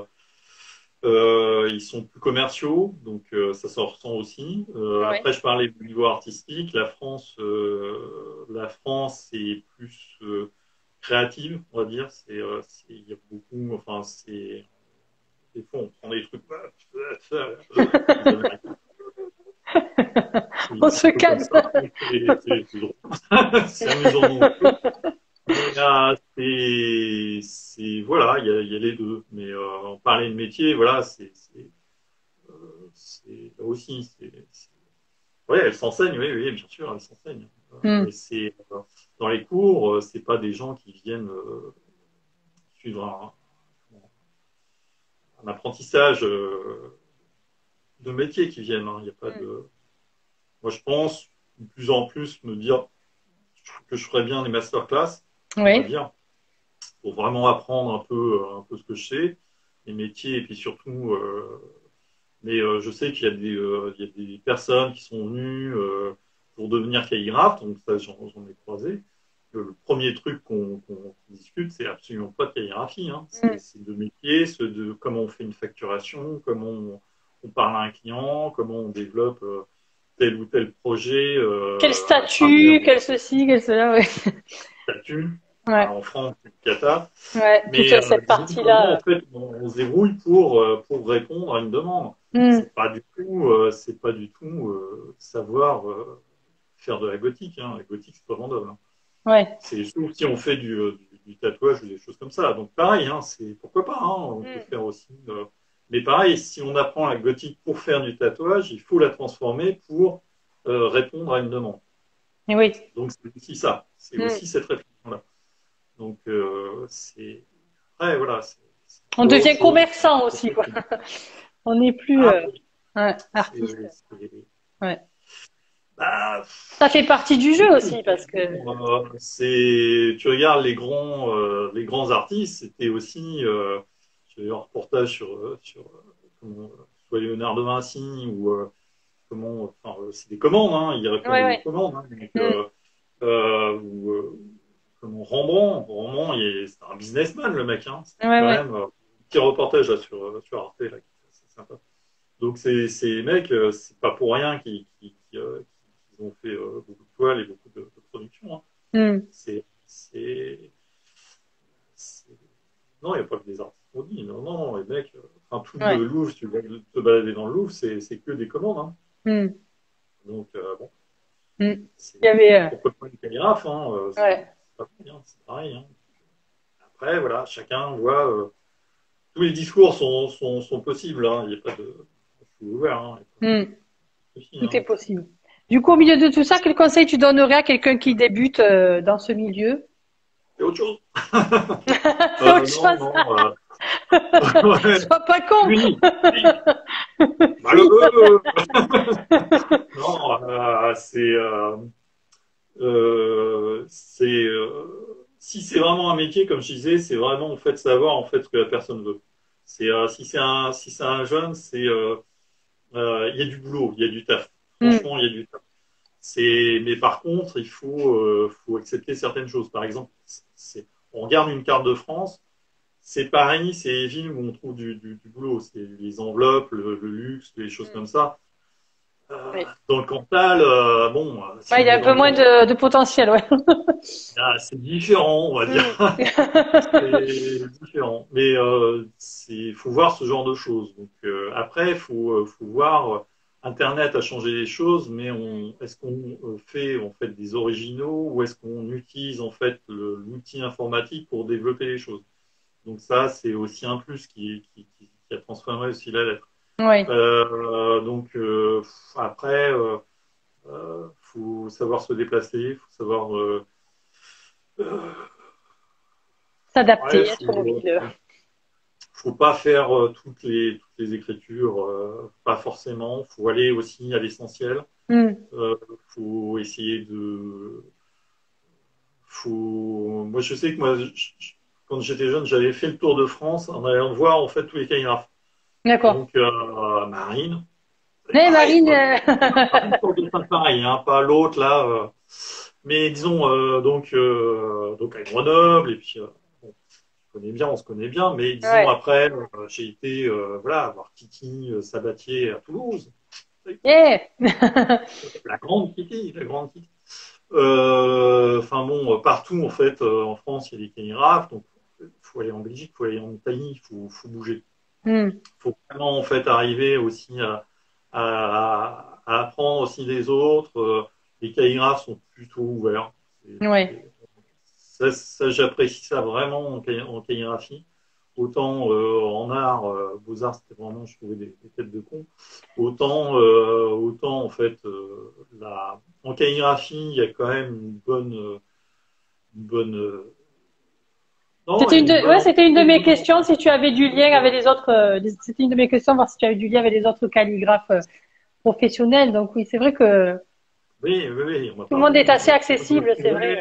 ils sont plus commerciaux, donc ça s'en ressent aussi. Ouais. Après, je parlais du niveau artistique. La France est plus créative, on va dire. Il y a beaucoup, enfin, des fois, on prend des trucs. Les Américains, On c'est se un peu comme calme. ça. C'est drôle. C'est amusant. Non. Mais voilà, il y a les deux. Mais on parlait de métier, voilà, là aussi, ouais, elle s'enseigne, oui, oui, bien sûr, elle s'enseigne. Hmm. Mais dans les cours, c'est pas des gens qui viennent suivre un apprentissage de métier qui viennent. Hein. Il y a pas de. Moi, je pense de plus en plus me dire que je ferais bien des masterclass, on va Oui. dire, pour vraiment apprendre un peu ce que je sais, les métiers, et puis surtout. Mais je sais qu'il y a il y a des personnes qui sont venues pour devenir calligraphe, donc ça, j'en ai croisé. Le premier truc qu'on discute, c'est absolument pas de calligraphie. Hein. Hmm. C'est de métier, de comment on fait une facturation, comment on parle à un client, comment on développe tel ou tel projet Quel à travers statut, quel ceci, quel cela, ouais. statut. Ouais. En France, c'est le cata. Ouais. Toute Mais cette disons comment, partie-là. en fait, on se débrouille pour répondre à une demande. Hmm. C'est pas du tout savoir faire de la gothique. Hein. La gothique, c'est pas vendable. Hein. Ouais. C'est sauf si on fait du tatouage ou des choses comme ça. Donc pareil, hein, c'est pourquoi pas. Hein, on peut Hmm. faire aussi. Mais pareil, si on apprend la gothique pour faire du tatouage, il faut la transformer pour répondre à une demande. Et oui. Donc c'est aussi ça. C'est Hmm. aussi cette réflexion-là. Donc c'est ouais, voilà, c'est On encore autre devient chose. commerçant aussi, quoi. On n'est plus Ah, oui, ouais, c'est, artiste. c'est- Ouais. bah, Ça fait partie du jeu aussi, parce que. tu regardes les grands artistes, c'était aussi, j'ai eu un reportage sur soit Léonard de Vinci ou enfin, c'est des commandes, hein, il Ouais, répondait aux ouais. commandes, hein, donc, Hmm. ou comment Rembrandt, c'est un businessman le mec, hein, c'était Ouais, quand ouais. même un petit reportage là, sur Arte là, c'est sympa. Donc ces mecs, c'est pas pour rien qu'ils ont fait beaucoup de toiles et beaucoup de productions. Hein. Hmm. C'est, c'est, c'est- Non, il n'y a pas que des artistes qu'on dit. Non, non, les mecs, enfin, tout Ouais. le Louvre, si tu vas te balader dans le Louvre, c'est que des commandes. Hein. Hmm. Donc, bon, Hmm. Il y avait. pourquoi pas une calligraphe, hein, Ouais. c'est pas bien, c'est pareil. Hein. Après, voilà, chacun voit. Tous les discours sont possibles. Hein. Il n'y a pas de. Je suis ouvert. Hein. Hmm. Il y a pas de souci, Tout est hein. possible. Du coup, au milieu de tout ça, quel conseil tu donnerais à quelqu'un qui débute dans ce milieu? C'est autre chose. C'est autre Non, chose. non. Ouais. Sois pas con. Unique. Si. Malheureux. Non, si c'est vraiment un métier, comme je disais, c'est vraiment en fait savoir en fait ce que la personne veut. Si c'est un jeune, il y a du boulot, il y a du taf. Hmm. Franchement, il y a du taf. Mais par contre, faut accepter certaines choses. Par exemple, on regarde une carte de France, c'est pareil, c'est les villes où on trouve du boulot. C'est les enveloppes, le luxe, les choses Hmm. comme ça. Oui. Dans le Cantal, bon, si Ouais, il y on a est un dans peu le moins Cantal, de potentiel, ouais. c'est différent, on va dire. Hmm. C'est différent. Mais faut voir ce genre de choses. Donc après, faut voir. Internet a changé les choses, mais est-ce qu'on fait en fait des originaux ou est-ce qu'on utilise en fait l'outil informatique pour développer les choses? Donc ça, c'est aussi un plus qui a transformé aussi la lettre. Oui. Donc après, faut savoir se déplacer, faut savoir euh, ouais, S'adapter, être mobile. faut pas faire toutes les écritures, pas forcément. Faut aller aussi à l'essentiel. Hmm. Faut essayer Moi, je sais que quand j'étais jeune, j'avais fait le tour de France en allant voir en fait tous les calligraphes. D'accord. Donc Marine, c'est Mais pareil. Marine, Marine, pour le dessin, pareil, hein, pas l'autre là. Mais disons donc à Grenoble et puis bon, on se connaît bien, mais disons ouais. après, j'ai été voilà, voir Titi Sabatier à Toulouse. Yeah. La grande Titi. Enfin bon, partout en fait, en France, il y a des calligraphes, donc il faut aller en Belgique, il faut aller en Italie, faut bouger. Hmm. Il faut vraiment en fait arriver aussi à apprendre aussi des autres. Les calligraphes sont plutôt ouverts. Ouais. J'apprécie ça vraiment en calligraphie. Autant en art, beaux-arts, c'était vraiment, je trouvais des têtes de con. Autant en fait, en calligraphie, il y a quand même une bonne, non, il y a une bonne C'était une de mes ambiance. questions, si tu avais du lien avec les autres, c'était une de mes questions, voir si tu avais du lien avec les autres calligraphes professionnels. Donc oui, c'est vrai que Oui, oui, oui, on m'a tout le monde parlé. est assez Moi, je accessible, c'est trouvais, vrai.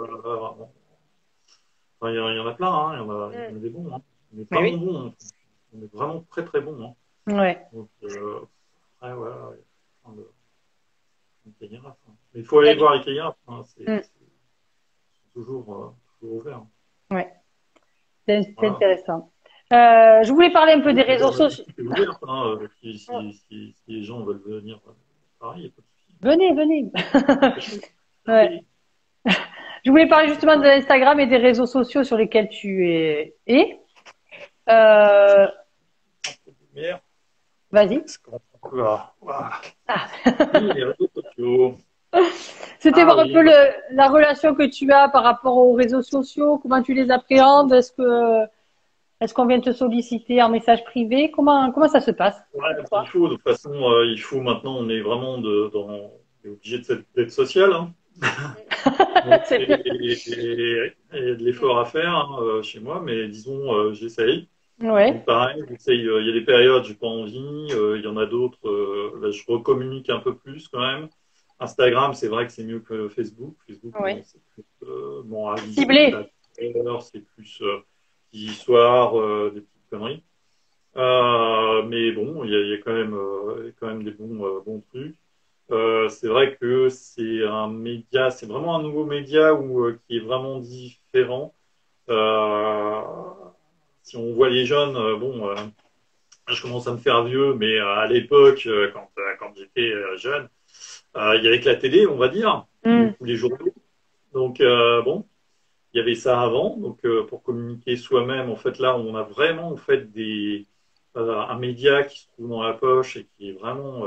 enfin, il y en a plein, hein, il y en Hmm. a des bons. Hein. On est Mais vraiment oui. bons. Hein. On est vraiment très très bons. Hein. Ouais. Donc, ouais, voilà, il y a plein de calligraphes. Hein. Mais il faut Il y a aller du- voir les calligraphes. Hein. Hmm. C'est toujours ouvert. Hein. Ouais. C'est Voilà. intéressant. Je voulais parler un peu des réseaux La sociaux. boutique est ouverte. Hein. Si les gens veulent venir, pareil, il n'y a pas de souci. Venez, venez. C'est chaud. Ouais. Regardez. Je voulais parler justement de l'Instagram et des réseaux sociaux sur lesquels tu es. Euh, Lumière, vas-y. parce qu'on peut, voilà. Ah. Oui, les réseaux sociaux. C'était Ah voir un oui, peu la relation que tu as par rapport aux réseaux sociaux, comment tu les appréhendes, est-ce qu'on vient te solliciter en message privé, comment ça se passe ouais, pour il toi? faut, de toute façon, il faut maintenant, on est vraiment on est obligé d'être social, hein. Donc, C'est bien. il y a de l'effort à faire hein, chez moi, mais disons, j'essaye. Donc Ouais, pareil, j'essaye, il y a des périodes, j'ai pas envie, il y en a d'autres, là, je recommunique un peu plus quand même. Instagram, c'est vrai que c'est mieux que Facebook. Facebook, bon, ouais. c'est plus, bon, avis, Ciblé. c'est plus des histoires, des petites conneries. Mais bon, il y a il y a quand même des bons trucs. C'est vrai que c'est un média, c'est vraiment un nouveau média qui est vraiment différent. Euh, Si on voit les jeunes, bon, je commence à me faire vieux, mais à l'époque, quand j'étais jeune, il y avait que la télé, on va dire, Hmm. ou les journaux. Donc bon, il y avait ça avant. Donc pour communiquer soi-même, en fait, là, on a vraiment en fait un média qui se trouve dans la poche et qui est vraiment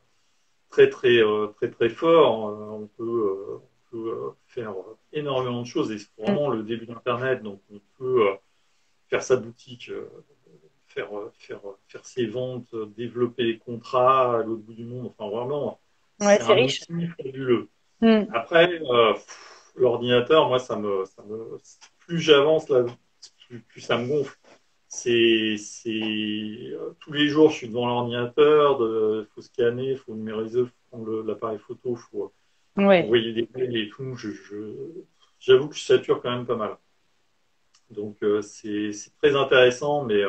très fort. On peut faire énormément de choses et c'est Hmm. vraiment le début d'Internet. Donc on peut faire sa boutique, faire ses ventes, développer les contrats à l'autre bout du monde. Enfin vraiment, Ouais, c'est c'est un riche. outil fabuleux. Hmm. Après, l'ordinateur, moi, plus j'avance là, plus ça me gonfle. Tous les jours, je suis devant l'ordinateur, faut scanner, faut numériser, faut prendre l'appareil photo, faut Ouais. envoyer des mails et tout. J'avoue que je sature quand même pas mal. Donc, c'est très intéressant, mais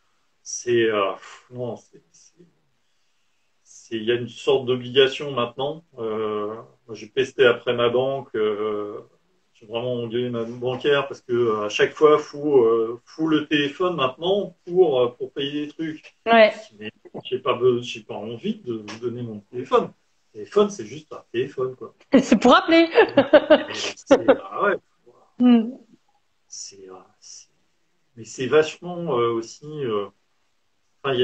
non, il y a une sorte d'obligation maintenant. Moi, j'ai pesté après ma banque. J'ai vraiment engueulé ma banquière parce que à chaque fois, faut le téléphone maintenant pour payer des trucs. Ouais. Mais j'ai pas envie de vous donner mon téléphone. Le téléphone, c'est juste un téléphone, quoi. C'est pour appeler. Ah ouais, Hmm. c'est, euh, c'est- mais c'est vachement aussi. Enfin,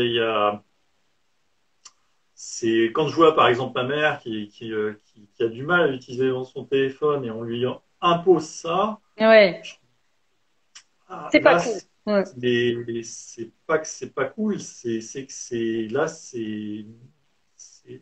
c'est quand je vois par exemple ma mère qui a du mal à utiliser son téléphone et on lui impose ça, Ouais. C'est pas là cool. Ouais. c'est pas que c'est pas cool, c'est que c'est-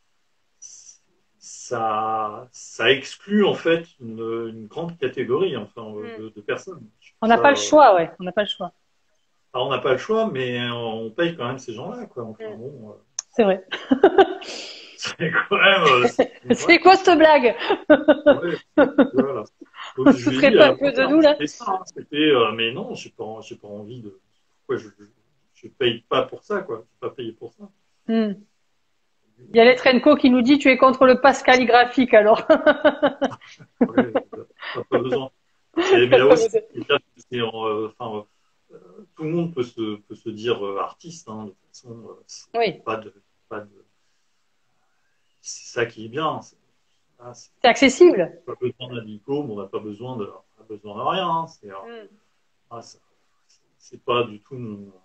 ça exclut en fait une grande catégorie enfin Hmm. de personnes. Je On trouve n'a ça, pas le choix, ouais. On n'a pas le choix. alors, on n'a pas le choix, mais on paye quand même ces gens-là, quoi. Enfin Hmm. bon, C'est vrai. c'est quand même, C'est quoi cette blague? ouais, voilà. Donc je Tu lui ai ferais dit pas à la un peu de première, nous, là? c'était ça, hein, mais non, j'ai pas envie de, pourquoi je paye pas pour ça, quoi. Je vais pas payer pour ça. Hmm. Il y a Letrenko qui nous dit tu es contre le pass calligraphique alors. Ouais, pas besoin. Mais là aussi, enfin, tout le monde peut se dire artiste, hein, de toute façon, Oui, pas de, pas de, c'est ça qui est bien. Ah, c'est accessible. pas besoin d'un diplôme, on a besoin de rien. Hein, Hmm. ah, c'est pas du tout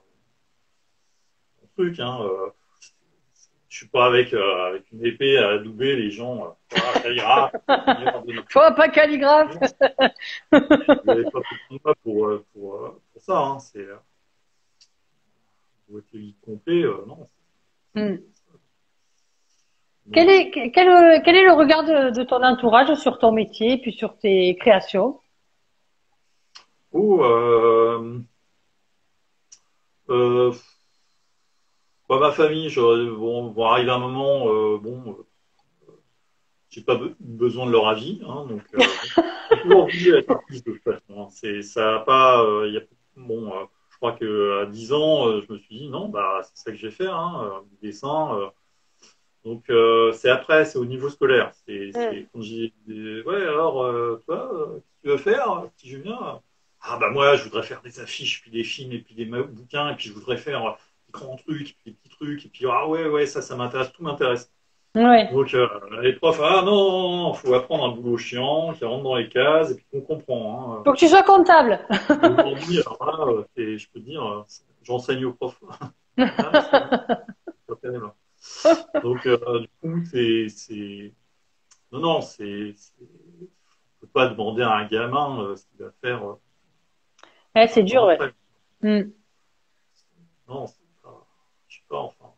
mon truc. Hein, je suis pas avec une épée à adouber les gens. Voilà, calligraphe, Faut pas calligraphe. vous n'avez pas besoin de moi pour ça. Hein, votre livre complet, non. Hmm. Donc, Quel est le regard de ton entourage sur ton métier, puis sur tes créations? oh, euh, ma famille, vont arriver un moment, j'ai pas besoin de leur avis, hein, donc bon. J'ai toujours voulu être artiste de toute façon. Hein. Ça a pas, bon, je crois que à 10 ans, je me suis dit non, bah c'est ça que je vais faire, hein, du dessin. Donc c'est au niveau scolaire. Hmm. C'est quand j'ai dit, ouais alors toi, qu'est-ce que tu veux faire, petit Julien? Ah bah moi, je voudrais faire des affiches, puis des films, et puis des bouquins, et puis je voudrais faire des grands trucs, puis des petits trucs, et puis ah ouais ça m'intéresse, tout m'intéresse. Ouais. Donc, les profs, ah non, faut apprendre un boulot chiant, qui rentre dans les cases, et puis qu'on comprend. Hein. Faut que tu sois comptable. Aujourd'hui, alors là, je peux te dire, j'enseigne aux profs. Ah, c'est pas terrible. Donc, du coup, non, non, on peut pas demander à un gamin ce qu'il va faire Ouais, c'est 20 dur, ans ouais. après. Mm. Non, c'est pas, je sais pas, enfin,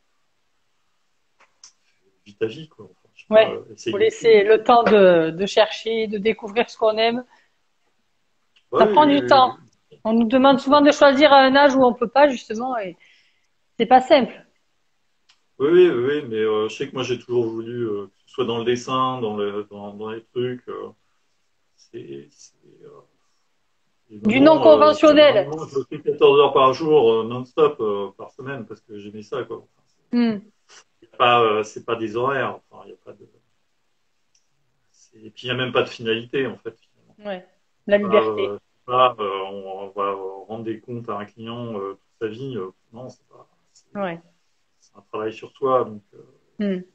vis ta vie, quoi. Enfin, je sais pas, Ouais. Faut essaye. laisser le temps de chercher, de découvrir ce qu'on aime. Ça Ouais, prend du oui, temps. On nous demande souvent de choisir à un âge où on peut pas, justement, et c'est pas simple. oui, oui, oui, oui, mais je sais que moi j'ai toujours voulu que ce soit dans le dessin, dans les trucs. Et Du non maintenant, conventionnel. maintenant, je fais 14 heures par jour, non-stop, par semaine, parce que j'aimais ça, quoi. Enfin, Mm. c'est pas des horaires. Enfin, il y a pas de, et puis il n'y a même pas de finalité, en fait, finalement. Ouais. La Pas, liberté. on va rendre des comptes à un client toute sa vie. Non, Ouais. c'est un travail sur soi, donc Mm.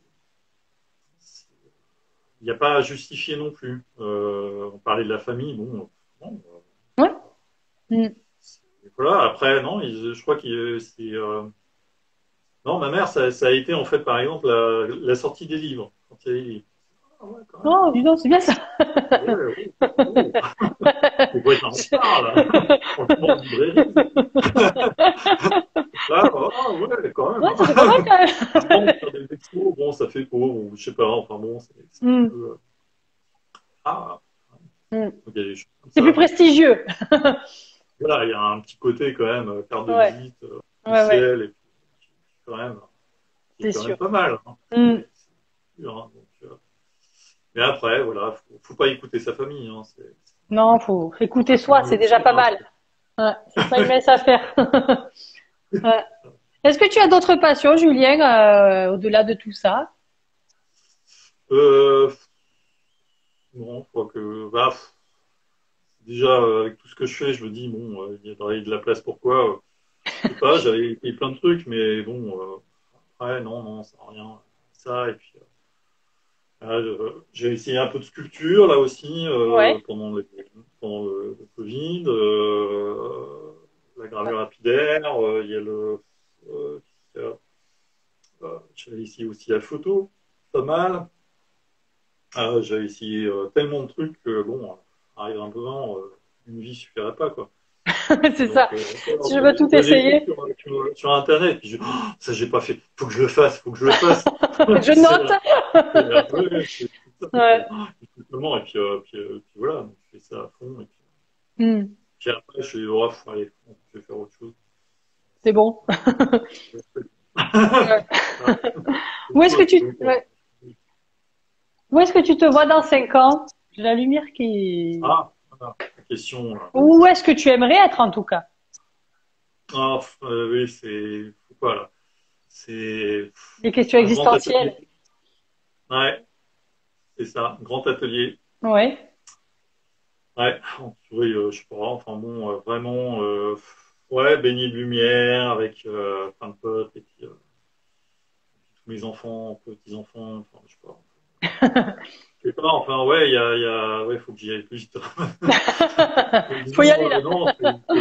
il n'y a pas à justifier non plus. On parlait de la famille, bon, non, Ouais. Mm. voilà. Après, non, je crois que c'est non, ma mère, ça a été en fait, par exemple, la sortie des livres. Quand il y a les livres. Ah ouais, quand même. Oh, dis donc, c'est bien ça. Ouais, oh, oh. De quoi t'en parles? Franchement, en librairie. Là, oh, ouais, quand même. Ouais, ça fait pas mal quand Bon, même. faire des expos, bon, ça fait pauvre, ou je sais pas, enfin bon, c'est un Mm. peu. Ah, Mm. donc il y a des choses comme C'est plus ça. Donc, prestigieux. voilà, il y a un petit côté quand même, carte de Ouais. visite Ouais, ouais. officielle, et puis quand même, qui est C'est quand même sûr. pas mal. Hein. Mm. C'est sûr, hein, donc, mais après, voilà, faut pas écouter sa famille. Hein, Non, faut écouter c'est soi, un c'est autre déjà pas schéma. mal. Ouais, c'est ça, il me laisse à faire. Ouais. Est-ce que tu as d'autres passions, Julien, au-delà de tout ça? Euh, non, je crois que bah, déjà avec tout ce que je fais, je me dis bon, il y a de la place pour quoi je sais pas, j'avais essayé plein de trucs, mais bon, après non, non, ça sert à rien. Ça et puis j'ai essayé un peu de sculpture là aussi Ouais. pendant le Covid, la gravure lapidaire, il y a euh, j'avais essayé aussi la photo, pas mal. J'avais essayé tellement de trucs que bon, arrive un moment, une vie suffirait pas quoi. C'est Donc, ça. Si je veux tout j'ai vu essayer, sur Internet, puis oh, ça j'ai pas fait, faut que je le fasse, faut que je le fasse. je C'est note. ouais, c'est ça, Ouais. comment, et puis voilà, donc je fais ça à fond, et Hmm. puis après je fais, oh, allez, je vais faire autre chose. C'est bon. Ouais. Ah, Où autre est-ce que chose, tu, donc, ouais. Où est-ce que tu te vois dans 5 ans? J'ai la lumière qui... voilà, la question, Où est-ce que tu aimerais être, en tout cas? oui, c'est, faut pas là, c'est Des questions un grand existentielles. atelier, ouais, c'est ça, un grand atelier. Ouais. Ouais, oui, je sais pas, enfin bon, vraiment, ouais, baigné de lumière avec plein de potes et puis tous mes enfants, petits-enfants, enfin, je sais pas. Je sais pas, enfin, ouais, ouais, faut que j'y aille plus vite. Mais Faut y disons, aller là. non,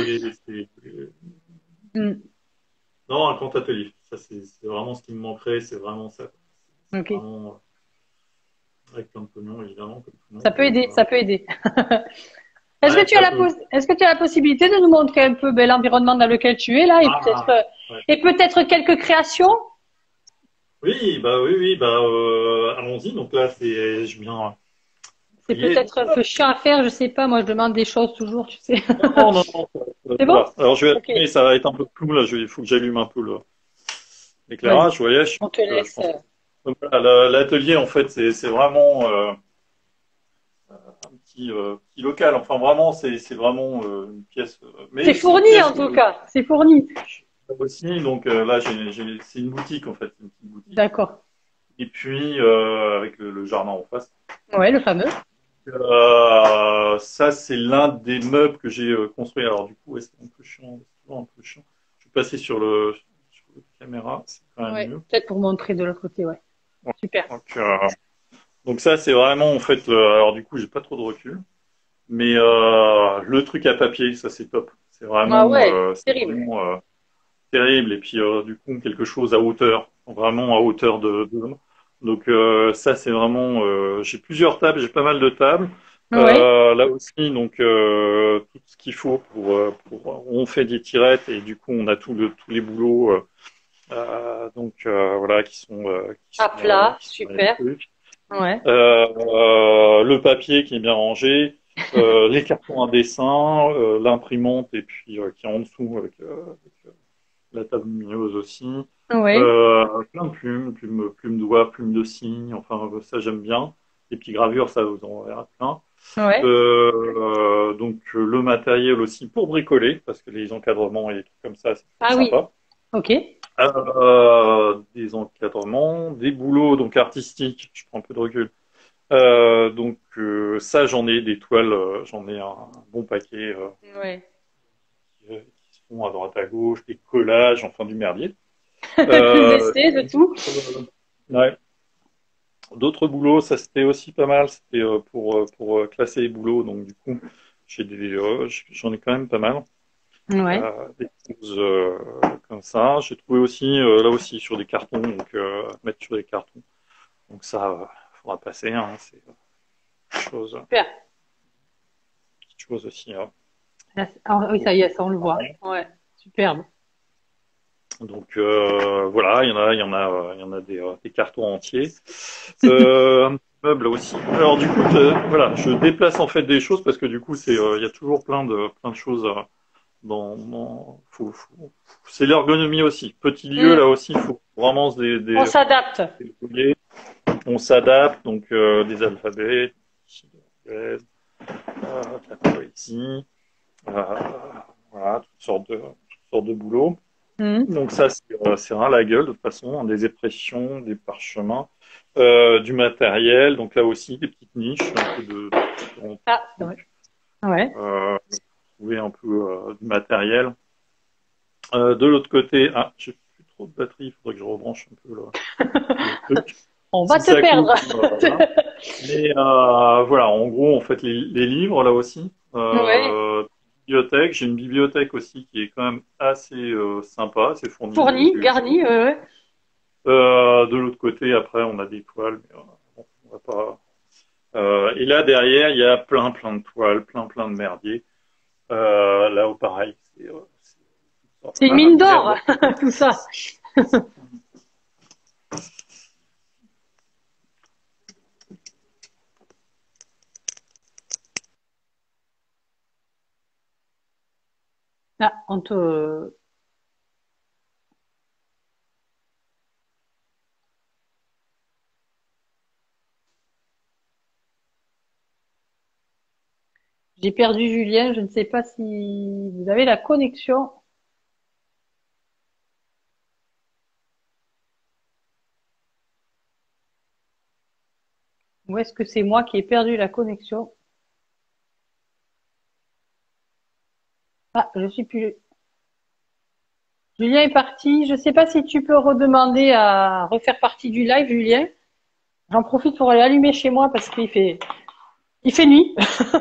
Hmm. non, un grand atelier. Ça, c'est vraiment ce qui me manquerait, c'est vraiment ça. C'est Ok. vraiment, avec plein de pognon, évidemment, comme tout le Ça monde, peut aider, voilà. ça peut aider. Ouais, ça peut. Est-ce que tu as la possibilité de nous montrer un peu l'environnement dans lequel tu es là Ah, ouais. et peut-être quelques créations? Oui, bah, allons-y. Donc là, je viens. C'est Ça y est. peut-être un peu chiant à faire, je sais pas. Moi, je demande des choses toujours, tu sais. Non, non, non, C'est ça bon? va. Alors, je vais Ok. allumer, ça va être un peu flou, là. Il faut que j'allume un peu Vas-y. l'éclairage. Vous voyez, On te je laisse. pense que donc, voilà, l'atelier, en fait, c'est vraiment un petit local. Enfin, vraiment, c'est vraiment une pièce. C'est Mais c'est une fourni en pièce tout cas. C'est fourni. aussi. Donc là, c'est une boutique, en fait. Une petite boutique. D'accord. Et puis, avec le jardin en face. Ouais, le fameux. Ça, c'est l'un des meubles que j'ai construit. Alors, du coup, ouais, c'est un peu chiant. C'est toujours un peu chiant. Je suis passé sur la caméra, c'est quand même Ouais. mieux. Peut-être pour montrer de l'autre côté, ouais. Super. Donc, donc ça, c'est vraiment, en fait, alors du coup, j'ai pas trop de recul, mais le truc à papier, ça, c'est top. Ah ouais, C'est terrible. vraiment terrible. Et puis, du coup, quelque chose à hauteur, vraiment à hauteur de l'homme. Donc, ça, c'est vraiment, j'ai plusieurs tables, j'ai pas mal de tables. Ouais, Là aussi, donc, tout ce qu'il faut on fait des tirettes et du coup, on a tous les boulots, voilà, à plat, qui sont dans les super. trucs. Ouais. Le papier qui est bien rangé, les cartons à dessin, l'imprimante et puis qui est en dessous avec la table lumineuse aussi. Ouais, Plein de plumes doigts, plumes de cygne, enfin ça j'aime bien. Les petits gravures, ça vous en verrez plein. ouais. Le matériel aussi pour bricoler, parce que les encadrements et les trucs comme ça, c'est toujours Ah oui, sympa. ok. Des encadrements, des boulots donc artistiques, je prends un peu de recul. Ça, j'en ai des toiles, j'en ai un bon paquet Ouais. qui se font à droite à gauche, des collages, enfin du merdier. Des Euh, essais, de tout. ouais. D'autres boulots, ça c'était aussi pas mal. C'était pour classer les boulots, donc du coup, j'en ai quand même pas mal. Ouais. Des choses comme ça. J'ai trouvé aussi là aussi sur des cartons, donc à mettre sur des cartons. Donc ça, faudra passer. Hein, c'est Super. quelque chose aussi. Hein. Ah, oui, ça y est, ça on le voit. Ouais, superbe. Donc voilà, il y en a des cartons entiers. Meubles aussi. Alors du coup, voilà, je déplace en fait des choses parce que du coup, il y a toujours plein de choses c'est l'ergonomie aussi. Petit lieu Hmm. là aussi, il faut vraiment On s'adapte. des on s'adapte donc des alphabets, de la poésie, euh, voilà, toutes sortes de boulots. Hmm. Donc ça, c'est rien la gueule de toute façon, hein, des expressions, des parchemins, du matériel. Donc là aussi, des petites niches, un peu de différents Ah, ouais. trucs. Ouais. Trouver un peu du matériel. De l'autre côté, ah, j'ai plus trop de batterie, il faudrait que je rebranche un peu le truc. On va Si te ça coupe, perdre. voilà. Mais voilà, en gros, en fait, les livres là aussi. Ouais. Bibliothèque, j'ai une bibliothèque aussi qui est quand même assez sympa, assez fournie. Donc, Fourni, garni, ouais, ouais. de l'autre côté, après, on a des toiles, mais bon, on va pas. Et là derrière, il y a plein de toiles, plein de merdier. Là, pareil, C'est une ah mine d'or, merde. tout ça. Ah, on te... J'ai perdu Julien, je ne sais pas si vous avez la connexion. Ou est-ce que c'est moi qui ai perdu la connexion? Ah, je suis plus. Julien est parti. Je ne sais pas si tu peux redemander à refaire partie du live, Julien. J'en profite pour aller allumer chez moi parce il fait nuit.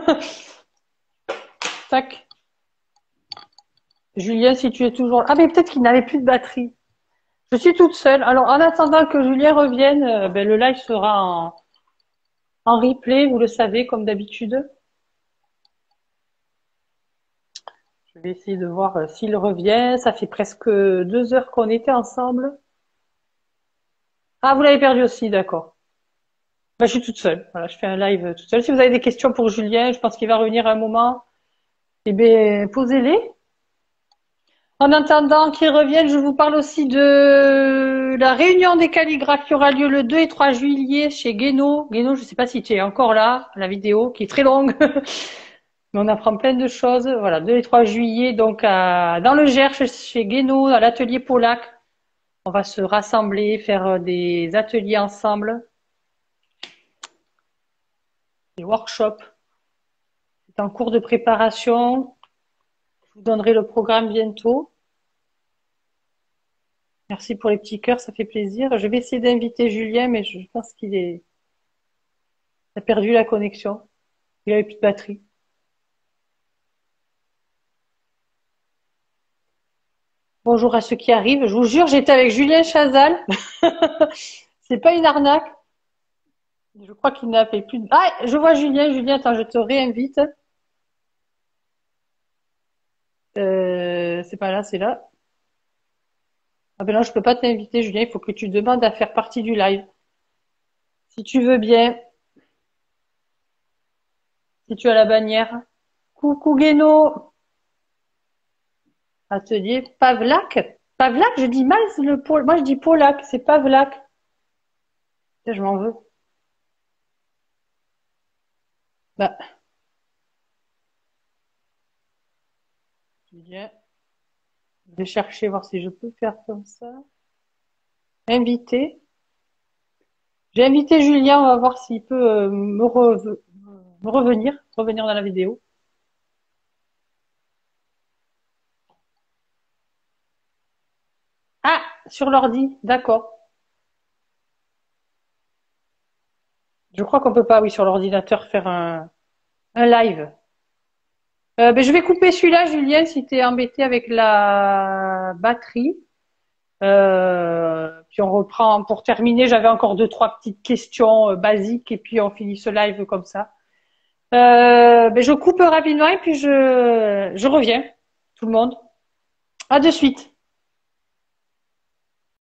Tac. Julien, si tu es toujours... Ah, mais peut-être qu'il n'avait plus de batterie. Je suis toute seule. Alors, en attendant que Julien revienne, le live sera en replay, vous le savez, comme d'habitude. Je vais essayer de voir s'il revient. Ça fait presque 2 heures qu'on était ensemble. Ah, vous l'avez perdu aussi, d'accord. Bah, je suis toute seule. Voilà, je fais un live toute seule. Si vous avez des questions pour Julien, je pense qu'il va revenir à un moment. Eh bien, posez-les. En attendant qu'il revienne, je vous parle aussi de la réunion des calligraphes qui aura lieu le 2 et 3 juillet chez Guénaud. Guénaud, je ne sais pas si tu es encore là, la vidéo qui est très longue, mais on apprend plein de choses. Voilà, 2 et 3 juillet, donc dans le Gers, chez Guénaud, à l'atelier Polac. On va se rassembler, faire des ateliers ensemble, des workshops. C'est en cours de préparation. Je vous donnerai le programme bientôt. Merci pour les petits cœurs, ça fait plaisir. Je vais essayer d'inviter Julien, mais je pense il a perdu la connexion. Il avait plus de batterie. Bonjour à ceux qui arrivent. Je vous jure, j'étais avec Julien Chazal. C'est pas une arnaque. Je crois qu'il n'a fait plus de... Ah, je vois Julien. Julien, attends, je te réinvite. C'est pas là, c'est là. Ah ben non, je peux pas t'inviter, Julien. Il faut que tu demandes à faire partie du live. Si tu veux bien, si tu as la bannière. Coucou Guéno. Atelier Pavlak. Pavlak, je dis mal le Pol. Moi, je dis Polak. C'est Pavlak. Tiens, je m'en veux. Bah, Julien. Je vais chercher, voir si je peux faire comme ça. Inviter. J'ai invité Julien, on va voir s'il peut me revenir dans la vidéo. Ah, sur l'ordi, d'accord. Je crois qu'on peut pas, oui, sur l'ordinateur faire un live. Ben, je vais couper celui-là, Julien, si t'es embêté avec la batterie. Puis on reprend pour terminer. J'avais encore deux, trois petites questions basiques et puis on finit ce live comme ça. Ben, je coupe rapidement et puis je reviens, tout le monde. À de suite.